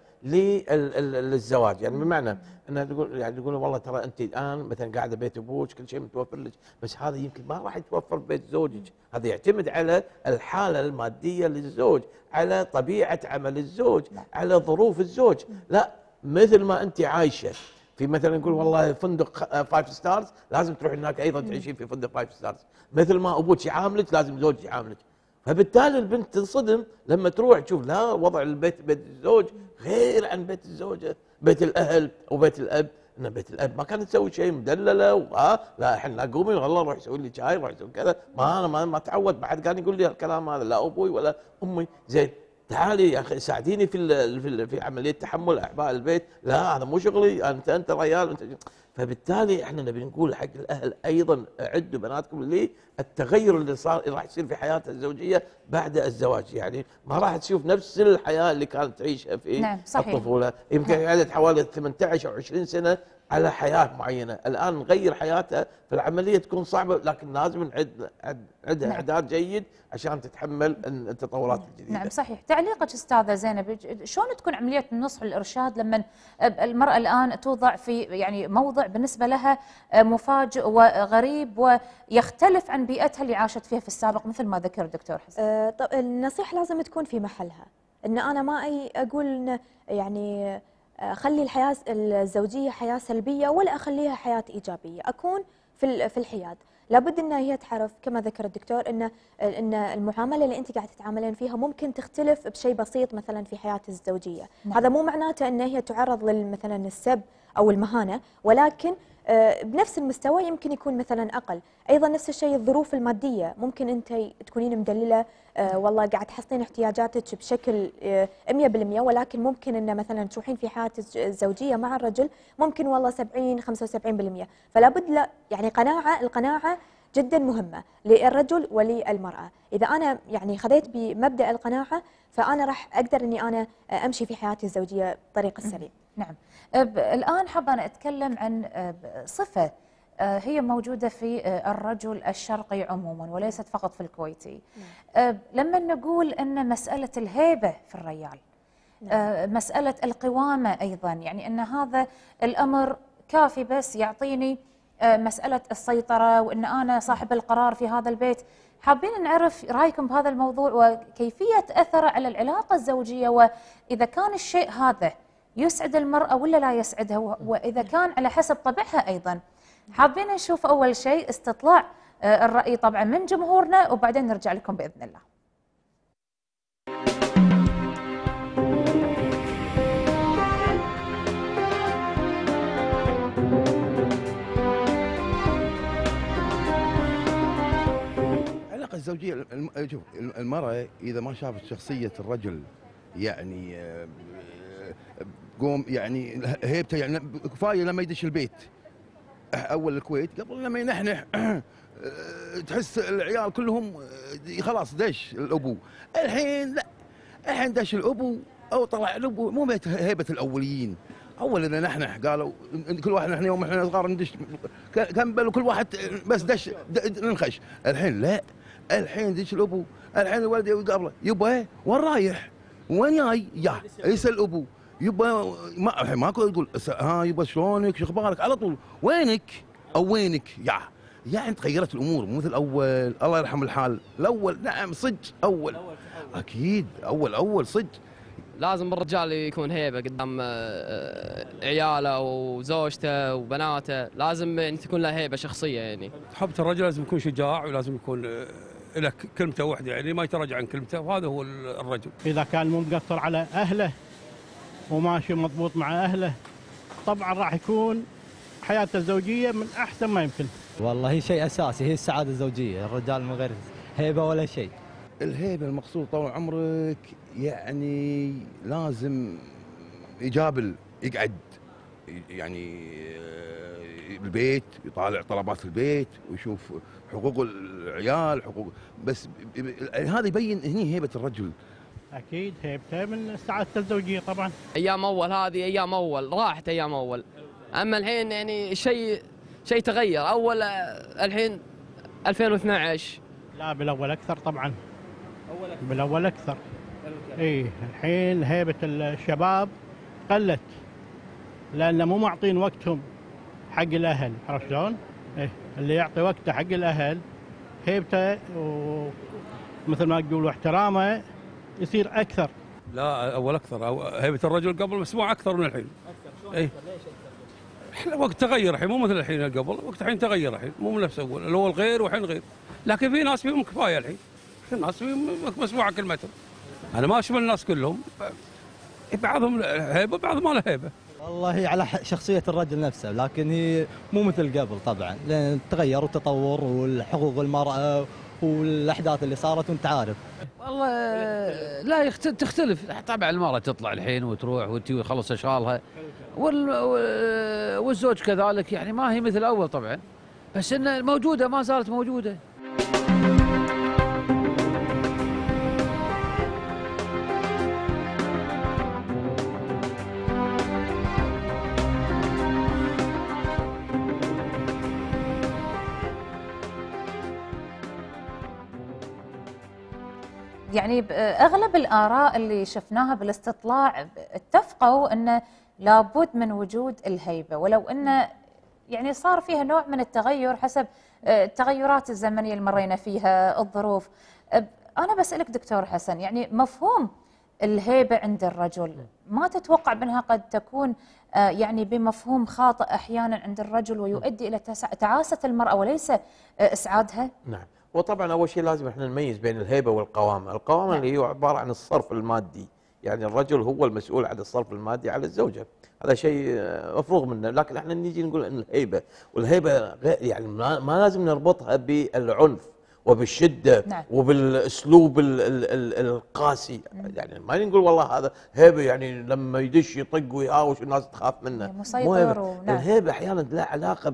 للزواج. يعني بمعنى انها تقول والله ترى انت الان مثلا قاعده بيت ابوك كل شيء متوفر لك، بس هذا يمكن ما راح يتوفر بيت زوجك. هذا يعتمد على الحاله الماديه للزوج، على طبيعه عمل الزوج، على ظروف الزوج. لا، مثل ما انت عايشه في مثلا نقول والله فندق 5 ستارز، لازم تروح هناك ايضا تعيشين في فندق 5 ستارز. مثل ما ابوك يعاملك لازم زوجك يعاملك. فبالتالي البنت تنصدم لما تروح تشوف لا وضع البيت، بيت الزوج غير عن بيت الزوجه، بيت الاهل وبيت الاب. ان بيت الاب ما كانت تسوي شيء مدلله لا الحين لا قومي والله روح سوي لي شاي، روح سوي كذا. ما انا ما تعود، ما حد كان يقول لي الكلام هذا، لا ابوي ولا امي. زين تعالي يا اخي ساعديني في عمليه تحمل اعباء البيت. لا هذا مو شغلي، انت ريال انت. فبالتالي احنا نبي نقول حق الاهل ايضا اعدوا بناتكم للتغير اللي راح يصير في حياتها الزوجيه بعد الزواج. يعني ما راح تشوف نفس الحياه اللي كانت تعيشها في نعم صحيح. الطفوله. يمكن قعدت حوالي 18 او 20 سنه على حياه معينه، الان نغير حياتها، فالعمليه تكون صعبه، لكن لازم نعدها اعداد جيد عشان تتحمل التطورات الجديده. نعم صحيح. تعليقك استاذه زينب، شلون تكون عمليه النصح والارشاد لما المراه الان توضع في يعني موضع بالنسبه لها مفاجئ وغريب ويختلف عن بيئتها اللي عاشت فيها في السابق مثل ما ذكر الدكتور حسن؟ طب النصيحه لازم تكون في محلها، ان انا ما اقول إن يعني اخلي الحياه الزوجيه حياه سلبيه ولا اخليها حياه ايجابيه، اكون في الحياد. لابد ان هي تعرف كما ذكر الدكتور ان المعامله اللي انت قاعده تتعاملين فيها ممكن تختلف بشيء بسيط مثلا في حياتها الزوجيه. هذا مو معناته ان هي تعرض مثلا السب او المهانه، ولكن بنفس المستوى يمكن يكون مثلا اقل. ايضا نفس الشيء الظروف الماديه، ممكن انت تكونين مدلله والله قاعد تحصلين احتياجاتك بشكل 100%، ولكن ممكن ان مثلا تروحين في حياتك الزوجيه مع الرجل ممكن والله 70 75%. فلا بد يعني القناعه جدا مهمه للرجل وللمراه. اذا انا يعني خذيت بمبدا القناعه فانا راح اقدر اني انا امشي في حياتي الزوجيه بطريقه سليمه. نعم. الآن حابة أنا أتكلم عن صفة هي موجودة في الرجل الشرقي عموما وليست فقط في الكويتي. لما نقول أن مسألة الهيبة في الرجال، مسألة القوامة أيضا، يعني أن هذا الأمر كافي بس يعطيني مسألة السيطرة وأن أنا صاحب القرار في هذا البيت. حابين نعرف رأيكم بهذا الموضوع وكيفية أثره على العلاقة الزوجية، وإذا كان الشيء هذا يسعد المرأة ولا لا يسعدها، وإذا كان على حسب طبعها أيضا. حابين نشوف أول شيء استطلاع الرأي طبعا من جمهورنا وبعدين نرجع لكم بإذن الله. العلاقة الزوجية، شوف المرأة إذا ما شافت شخصية الرجل يعني قوم يعني هيبته، يعني كفايه لما يدش البيت اول الكويت قبل لما ينحنح تحس العيال كلهم خلاص دش الابو. الحين لا، الحين دش الابو او طلع الابو، مو هيبه الاوليين. اول اذا نحنح قالوا كل واحد، نحن يوم احنا صغار ندش كمبل وكل واحد بس دش ننخش. الحين لا، الحين دش الابو. الحين الولد يقابله يبا وين رايح؟ وين جاي؟ يسال الابو يبا ماكو يقول ها يبا شلونك شو اخبارك على طول وينك او وينك. يعني تغيرت الامور مو مثل اول. الله يرحم الحال الاول. نعم صدق اول اكيد اول صدق لازم الرجال يكون هيبه قدام عياله وزوجته وبناته، لازم ان تكون له هيبه شخصيه. يعني حبة الرجل لازم يكون شجاع ولازم يكون له كلمته واحده، يعني ما يتراجع عن كلمته، وهذا هو الرجل. اذا كان مو مقصر على اهله وماشي مضبوط مع اهله طبعا راح يكون حياته الزوجيه من احسن ما يمكن. والله هي شيء اساسي، هي السعاده الزوجيه. الرجال من غير هيبه ولا شيء. الهيبه المقصود طول عمرك، يعني لازم يقابل يقعد يعني بالبيت، يطالع طلبات البيت ويشوف حقوق العيال، حقوق بس هذا يبين هني هيبه الرجل. اكيد هيبته من سعادته الزوجيه طبعا. ايام اول هذه ايام اول راحت ايام اول، اما الحين يعني شيء تغير. اول الحين 2012 لا بالاول اكثر طبعا. بالاول اكثر. اي الحين هيبه الشباب قلت لان مو معطين وقتهم حق الاهل، عرفت شلون؟ إيه اللي يعطي وقته حق الاهل هيبته ومثل ما تقول واحترامه يصير اكثر. لا اول اكثر، هيبه الرجل قبل مسموع اكثر من الحين. اي الوقت تغير الحين، مو مثل الحين قبل، الوقت الحين تغير الحين، مو نفس اول، الاول غير والحين غير. لكن في ناس فيهم كفايه الحين، في ناس فيهم مسموعه كلمتهم. انا ما اشوف الناس كلهم، بعضهم هيبه بعضهم ما له هيبه. والله هي على شخصية الرجل نفسه، لكن هي مو مثل قبل طبعا، لأن تغير التطور والحقوق المرأة والأحداث اللي صارت وأنت عارف. والله لا تختلف طبعا. المرأة تطلع الحين وتروح وتجي وتخلص أشغالها، والزوج كذلك، يعني ما هي مثل أول طبعا، بس إن موجودة، ما زالت موجودة. يعني اغلب الاراء اللي شفناها بالاستطلاع اتفقوا انه لابد من وجود الهيبه، ولو انه يعني صار فيها نوع من التغير حسب التغيرات الزمنيه اللي مرينا فيها، الظروف. انا بسالك دكتور حسن، يعني مفهوم الهيبه عند الرجل ما تتوقع منها قد تكون يعني بمفهوم خاطئ احيانا عند الرجل ويؤدي الى تعاسه المراه وليس اسعادها؟ نعم. وطبعا اول شيء لازم احنا نميز بين الهيبه والقوامه، القوامه اللي هي عباره عن الصرف المادي، يعني الرجل هو المسؤول عن الصرف المادي على الزوجه، هذا شيء مفروغ منه، لكن احنا نيجي نقول ان الهيبه، والهيبه يعني ما لازم نربطها بالعنف وبالشده نعم. وبالاسلوب القاسي، يعني ما نقول والله هذا هيبه يعني لما يدش يطق ويهاوش والناس تخاف منه. مسيطر. نعم. الهيبه احيانا لها علاقه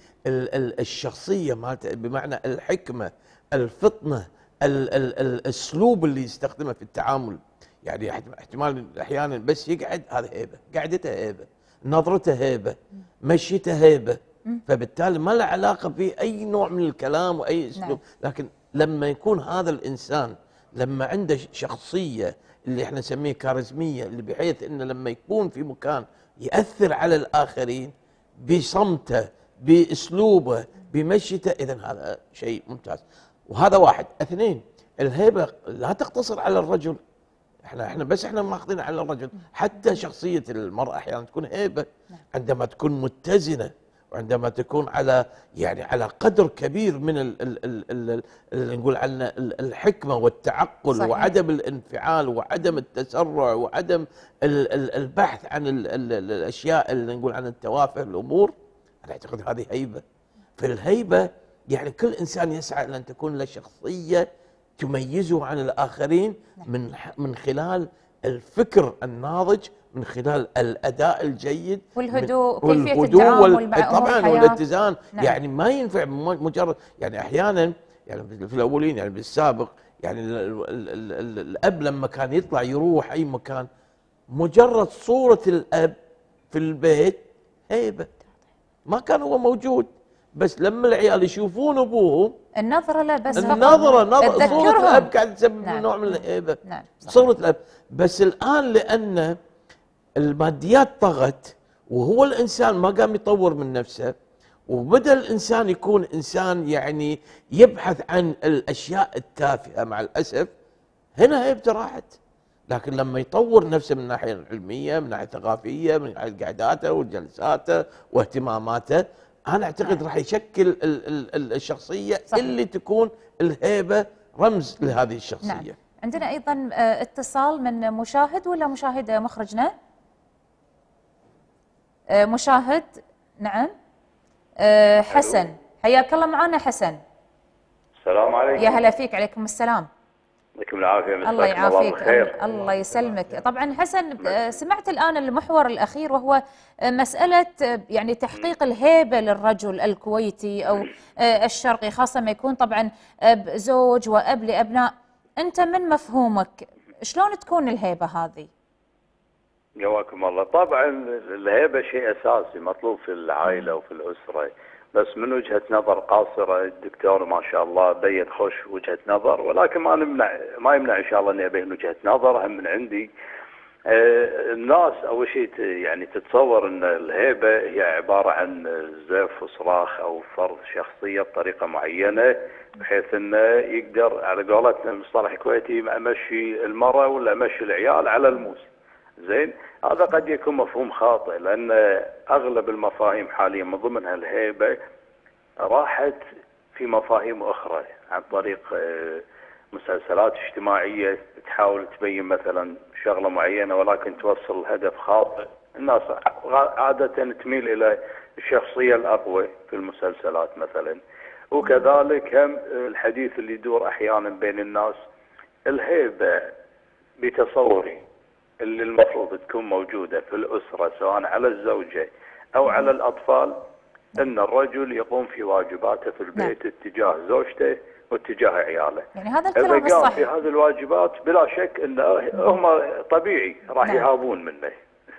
بالشخصيه مالته، بمعنى الحكمه، الفطنه، الاسلوب اللي يستخدمه في التعامل. يعني احتمال احيانا بس يقعد هذا هيبه، قعدته هيبه، نظرته هيبه، مشيته هيبه، فبالتالي ما له علاقه باي نوع من الكلام واي اسلوب. نعم. لكن لما يكون هذا الانسان لما عنده شخصيه اللي احنا نسميه كاريزميه، اللي بحيث انه لما يكون في مكان ياثر على الاخرين بصمته، باسلوبه، بمشيته، اذا هذا شيء ممتاز. وهذا واحد. اثنين، الهيبه لا تقتصر على الرجل، احنا بس ماخذين على الرجل، حتى شخصيه المراه احيانا تكون هيبه عندما تكون متزنه، وعندما تكون على قدر كبير من اللي نقول عنه الحكمه والتعقل. صحيح. وعدم الانفعال وعدم التسرع وعدم البحث عن الاشياء اللي نقول عن التوافه الامور. انا اعتقد هذه هيبه. في الهيبه يعني كل انسان يسعى الى ان تكون له شخصيه تميزه عن الاخرين من خلال الفكر الناضج، من خلال الاداء الجيد والهدوء، كيفيه التعامل مع امور طبعا الحياه والاتزان. نعم. يعني ما ينفع مجرد يعني احيانا يعني في الاولين يعني بالسابق يعني الاب لما كان يطلع يروح اي مكان، مجرد صوره الاب في البيت هيبه، ما كان هو موجود، بس لما العيال يشوفون ابوهم النظره له، بس النظره صوره الاب قاعد تسبب نعم. نوع من الهيبه. نعم. صوره الاب. بس الان لان الماديات طغت وهو الانسان ما قام يطور من نفسه، وبدا الانسان يكون انسان يعني يبحث عن الاشياء التافهه مع الاسف، هنا هيبته راحت. لكن لما يطور نفسه من الناحيه العلميه، من الناحيه الثقافيه، من ناحيه قعداته وجلساته واهتماماته، انا اعتقد راح يشكل الشخصيه. صحيح. اللي تكون الهيبه رمز لهذه الشخصيه. نعم. عندنا ايضا اتصال من مشاهد ولا مشاهده مخرجنا؟ مشاهد. نعم. حسن، حياك الله معنا حسن. السلام عليكم. يا هلا فيك. عليكم السلام. يعطيكم العافيه. الله يعافيك. الله يسلمك. طبعا حسن، سمعت الان المحور الاخير وهو مساله يعني تحقيق الهيبه للرجل الكويتي او الشرقي، خاصه ما يكون طبعا اب زوج واب لابناء. انت من مفهومك شلون تكون الهيبة هذه؟ جواكم الله. طبعا الهيبة شيء أساسي مطلوب في العائلة وفي الأسرة، بس من وجهة نظر قاصرة الدكتور ما شاء الله بين خوش وجهة نظر، ولكن ما يمنع إن شاء الله إني أبين وجهة نظر هم من عندي. الناس أول شيء يعني تتصور أن الهيبة هي عبارة عن زف وصراخ أو فرض شخصية بطريقة معينة بحيث أنه يقدر على قولتنا المصطلح الكويتي أمشي المرأة ولا أمشي العيال على الموس. زين، هذا قد يكون مفهوم خاطئ، لأن أغلب المفاهيم حاليا من ضمنها الهيبة راحت في مفاهيم أخرى عن طريق مسلسلات اجتماعية تحاول تبين مثلا شغلة معينة ولكن توصل الهدف خاطئ. الناس عادة تميل إلى الشخصية الأقوى في المسلسلات مثلا، وكذلك هم الحديث اللي يدور أحيانا بين الناس الهيبة بتصوري اللي المفروض تكون موجودة في الأسرة سواء على الزوجة أو على الأطفال، أن الرجل يقوم في واجباته في البيت اتجاه زوجته واتجاه عياله. يعني هذا الكلام الصحيح. في هذه الواجبات بلا شك أن هم طبيعي راح يهابون منه.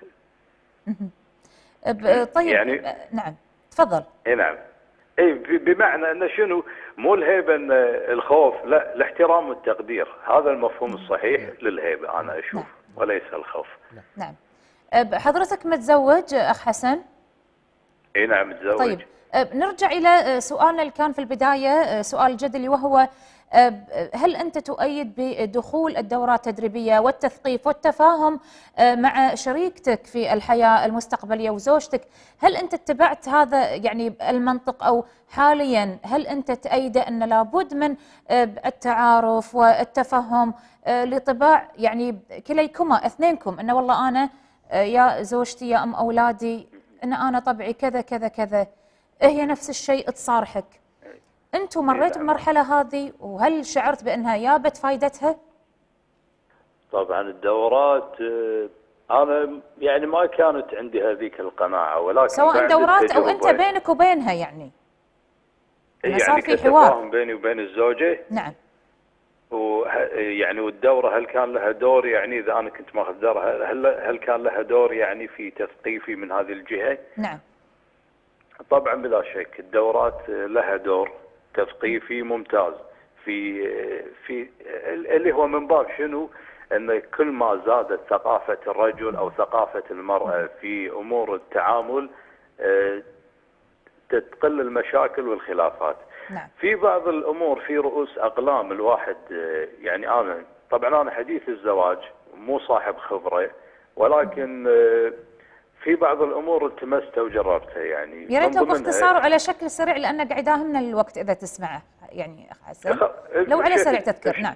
طيب يعني نعم تفضل. نعم. اي بمعنى انه شنو؟ مو الهيبه ان الخوف، لا، الاحترام والتقدير، هذا المفهوم الصحيح للهيبه انا اشوف، وليس الخوف. نعم. حضرتك متزوج اخ حسن؟ اي نعم متزوج. طيب نرجع الى سؤالنا اللي كان في البدايه، سؤال جدلي، وهو هل أنت تؤيد بدخول الدورات التدريبية والتثقيف والتفاهم مع شريكتك في الحياة المستقبلية وزوجتك؟ هل أنت اتبعت هذا يعني المنطق، أو حاليا هل أنت تأيد أن لابد من التعارف والتفهم لطباع يعني كليكما اثنينكم، أن والله أنا يا زوجتي يا أم أولادي أن أنا طبعي كذا كذا كذا، هي نفس الشيء تصارحك؟ أنتم مريتوا بالمرحلة هذه، وهل شعرت بأنها جابت فائدتها؟ طبعا الدورات أنا يعني ما كانت عندي هذيك القناعة، ولكن سواء دورات أو أنت بينك وبينها يعني صار في حوار بيني وبين الزوجة. نعم. ويعني والدورة هل كان لها دور، يعني إذا أنا كنت ماخذ دورها هل كان لها دور يعني في تثقيفي من هذه الجهة؟ نعم. طبعا بلا شك الدورات لها دور تثقيفي ممتاز في اللي هو من باب شنو؟ ان كل ما زادت ثقافة الرجل او ثقافة المرأة في امور التعامل تقل المشاكل والخلافات. نعم. في بعض الامور في رؤوس اقلام الواحد، يعني انا حديث الزواج مو صاحب خبرة، ولكن في بعض الامور التمستها وجربتها. يعني يا ريت لو باختصار وعلى شكل سريع لان قاعد يداهمنا الوقت اذا تسمعه يعني اخ حسن، لو على سريع تذكر. نعم.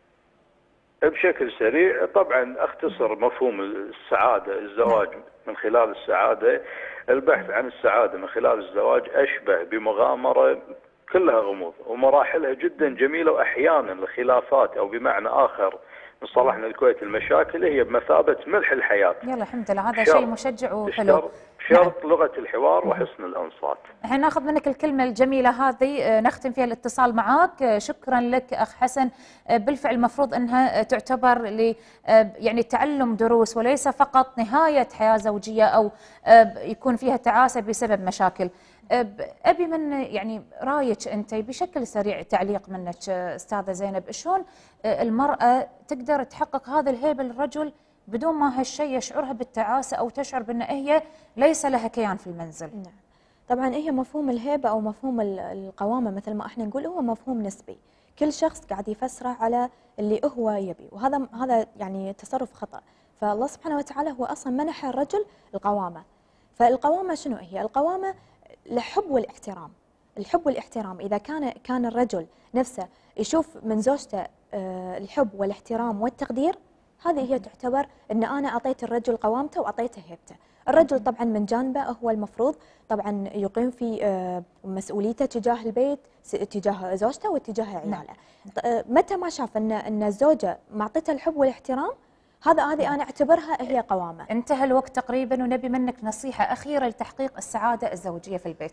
بشكل سريع طبعا اختصر مفهوم السعاده، الزواج من خلال السعاده، البحث عن السعاده من خلال الزواج اشبه بمغامره كلها غموض ومراحلها جدا جميله، واحيانا الخلافات او بمعنى اخر مصطلحنا الكويت المشاكل هي بمثابه ملح الحياه. يلا الحمد لله، هذا شيء مشجع وحلو. شرط لغه الحوار وحسن الانصات. الحين ناخذ منك الكلمه الجميله هذه نختم فيها الاتصال معاك. شكرا لك اخ حسن. بالفعل المفروض انها تعتبر يعني تعلم دروس وليس فقط نهايه حياه زوجيه او يكون فيها تعاسه بسبب مشاكل. ابي من يعني رايك انت بشكل سريع، تعليق منك استاذه زينب، شلون المراه تقدر تحقق هذا الهيبه للرجل بدون ما هالشيء يشعرها بالتعاسه او تشعر بان هي ليس لها كيان في المنزل؟ نعم. طبعا هي مفهوم الهيبه او مفهوم القوامه مثل ما احنا نقول هو مفهوم نسبي، كل شخص قاعد يفسره على اللي هو يبي، وهذا يعني تصرف خطا. فالله سبحانه وتعالى هو اصلا منح الرجل القوامه. فالقوامه شنو هي؟ القوامه الحب والاحترام. الحب والاحترام اذا كان الرجل نفسه يشوف من زوجته الحب والاحترام والتقدير، هذه هي تعتبر ان انا اعطيت الرجل قوامته واعطيته هيبته. الرجل طبعا من جانبه هو المفروض طبعا يقيم في مسؤوليته تجاه البيت، تجاه زوجته وتجاه عياله. متى ما شاف ان الزوجه معطيته الحب والاحترام، هذه انا اعتبرها هي قوامه. انتهى الوقت تقريبا، ونبي منك نصيحه اخيره لتحقيق السعاده الزوجيه في البيت.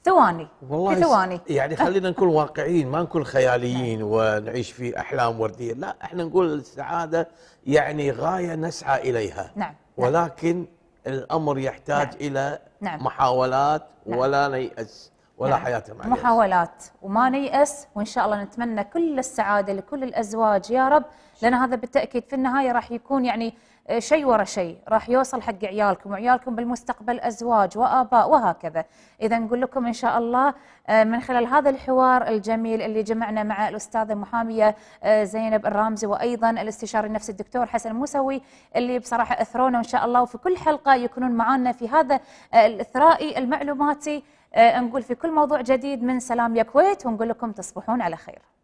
ثواني والله في ثواني. يعني خلينا نكون واقعيين، ما نكون خياليين ونعيش في احلام ورديه، لا احنا نقول السعاده يعني غايه نسعى اليها. نعم. ولكن الامر يحتاج الى محاولات ولا نيأس ولا حياه مع اليأس. محاولات وما نيأس، وان شاء الله نتمنى كل السعاده لكل الازواج يا رب، لان هذا بالتاكيد في النهايه راح يكون يعني شيء ورا شيء راح يوصل حق عيالكم، وعيالكم بالمستقبل ازواج واباء وهكذا. اذا نقول لكم ان شاء الله من خلال هذا الحوار الجميل اللي جمعنا مع الاستاذه المحاميه زينب الرامزي، وايضا الاستشاري النفسي الدكتور حسن الموسوي، اللي بصراحه اثرونا، وان شاء الله وفي كل حلقه يكونون معنا في هذا الاثرائي المعلوماتي. نقول في كل موضوع جديد من سلام يا كويت، ونقول لكم تصبحون على خير.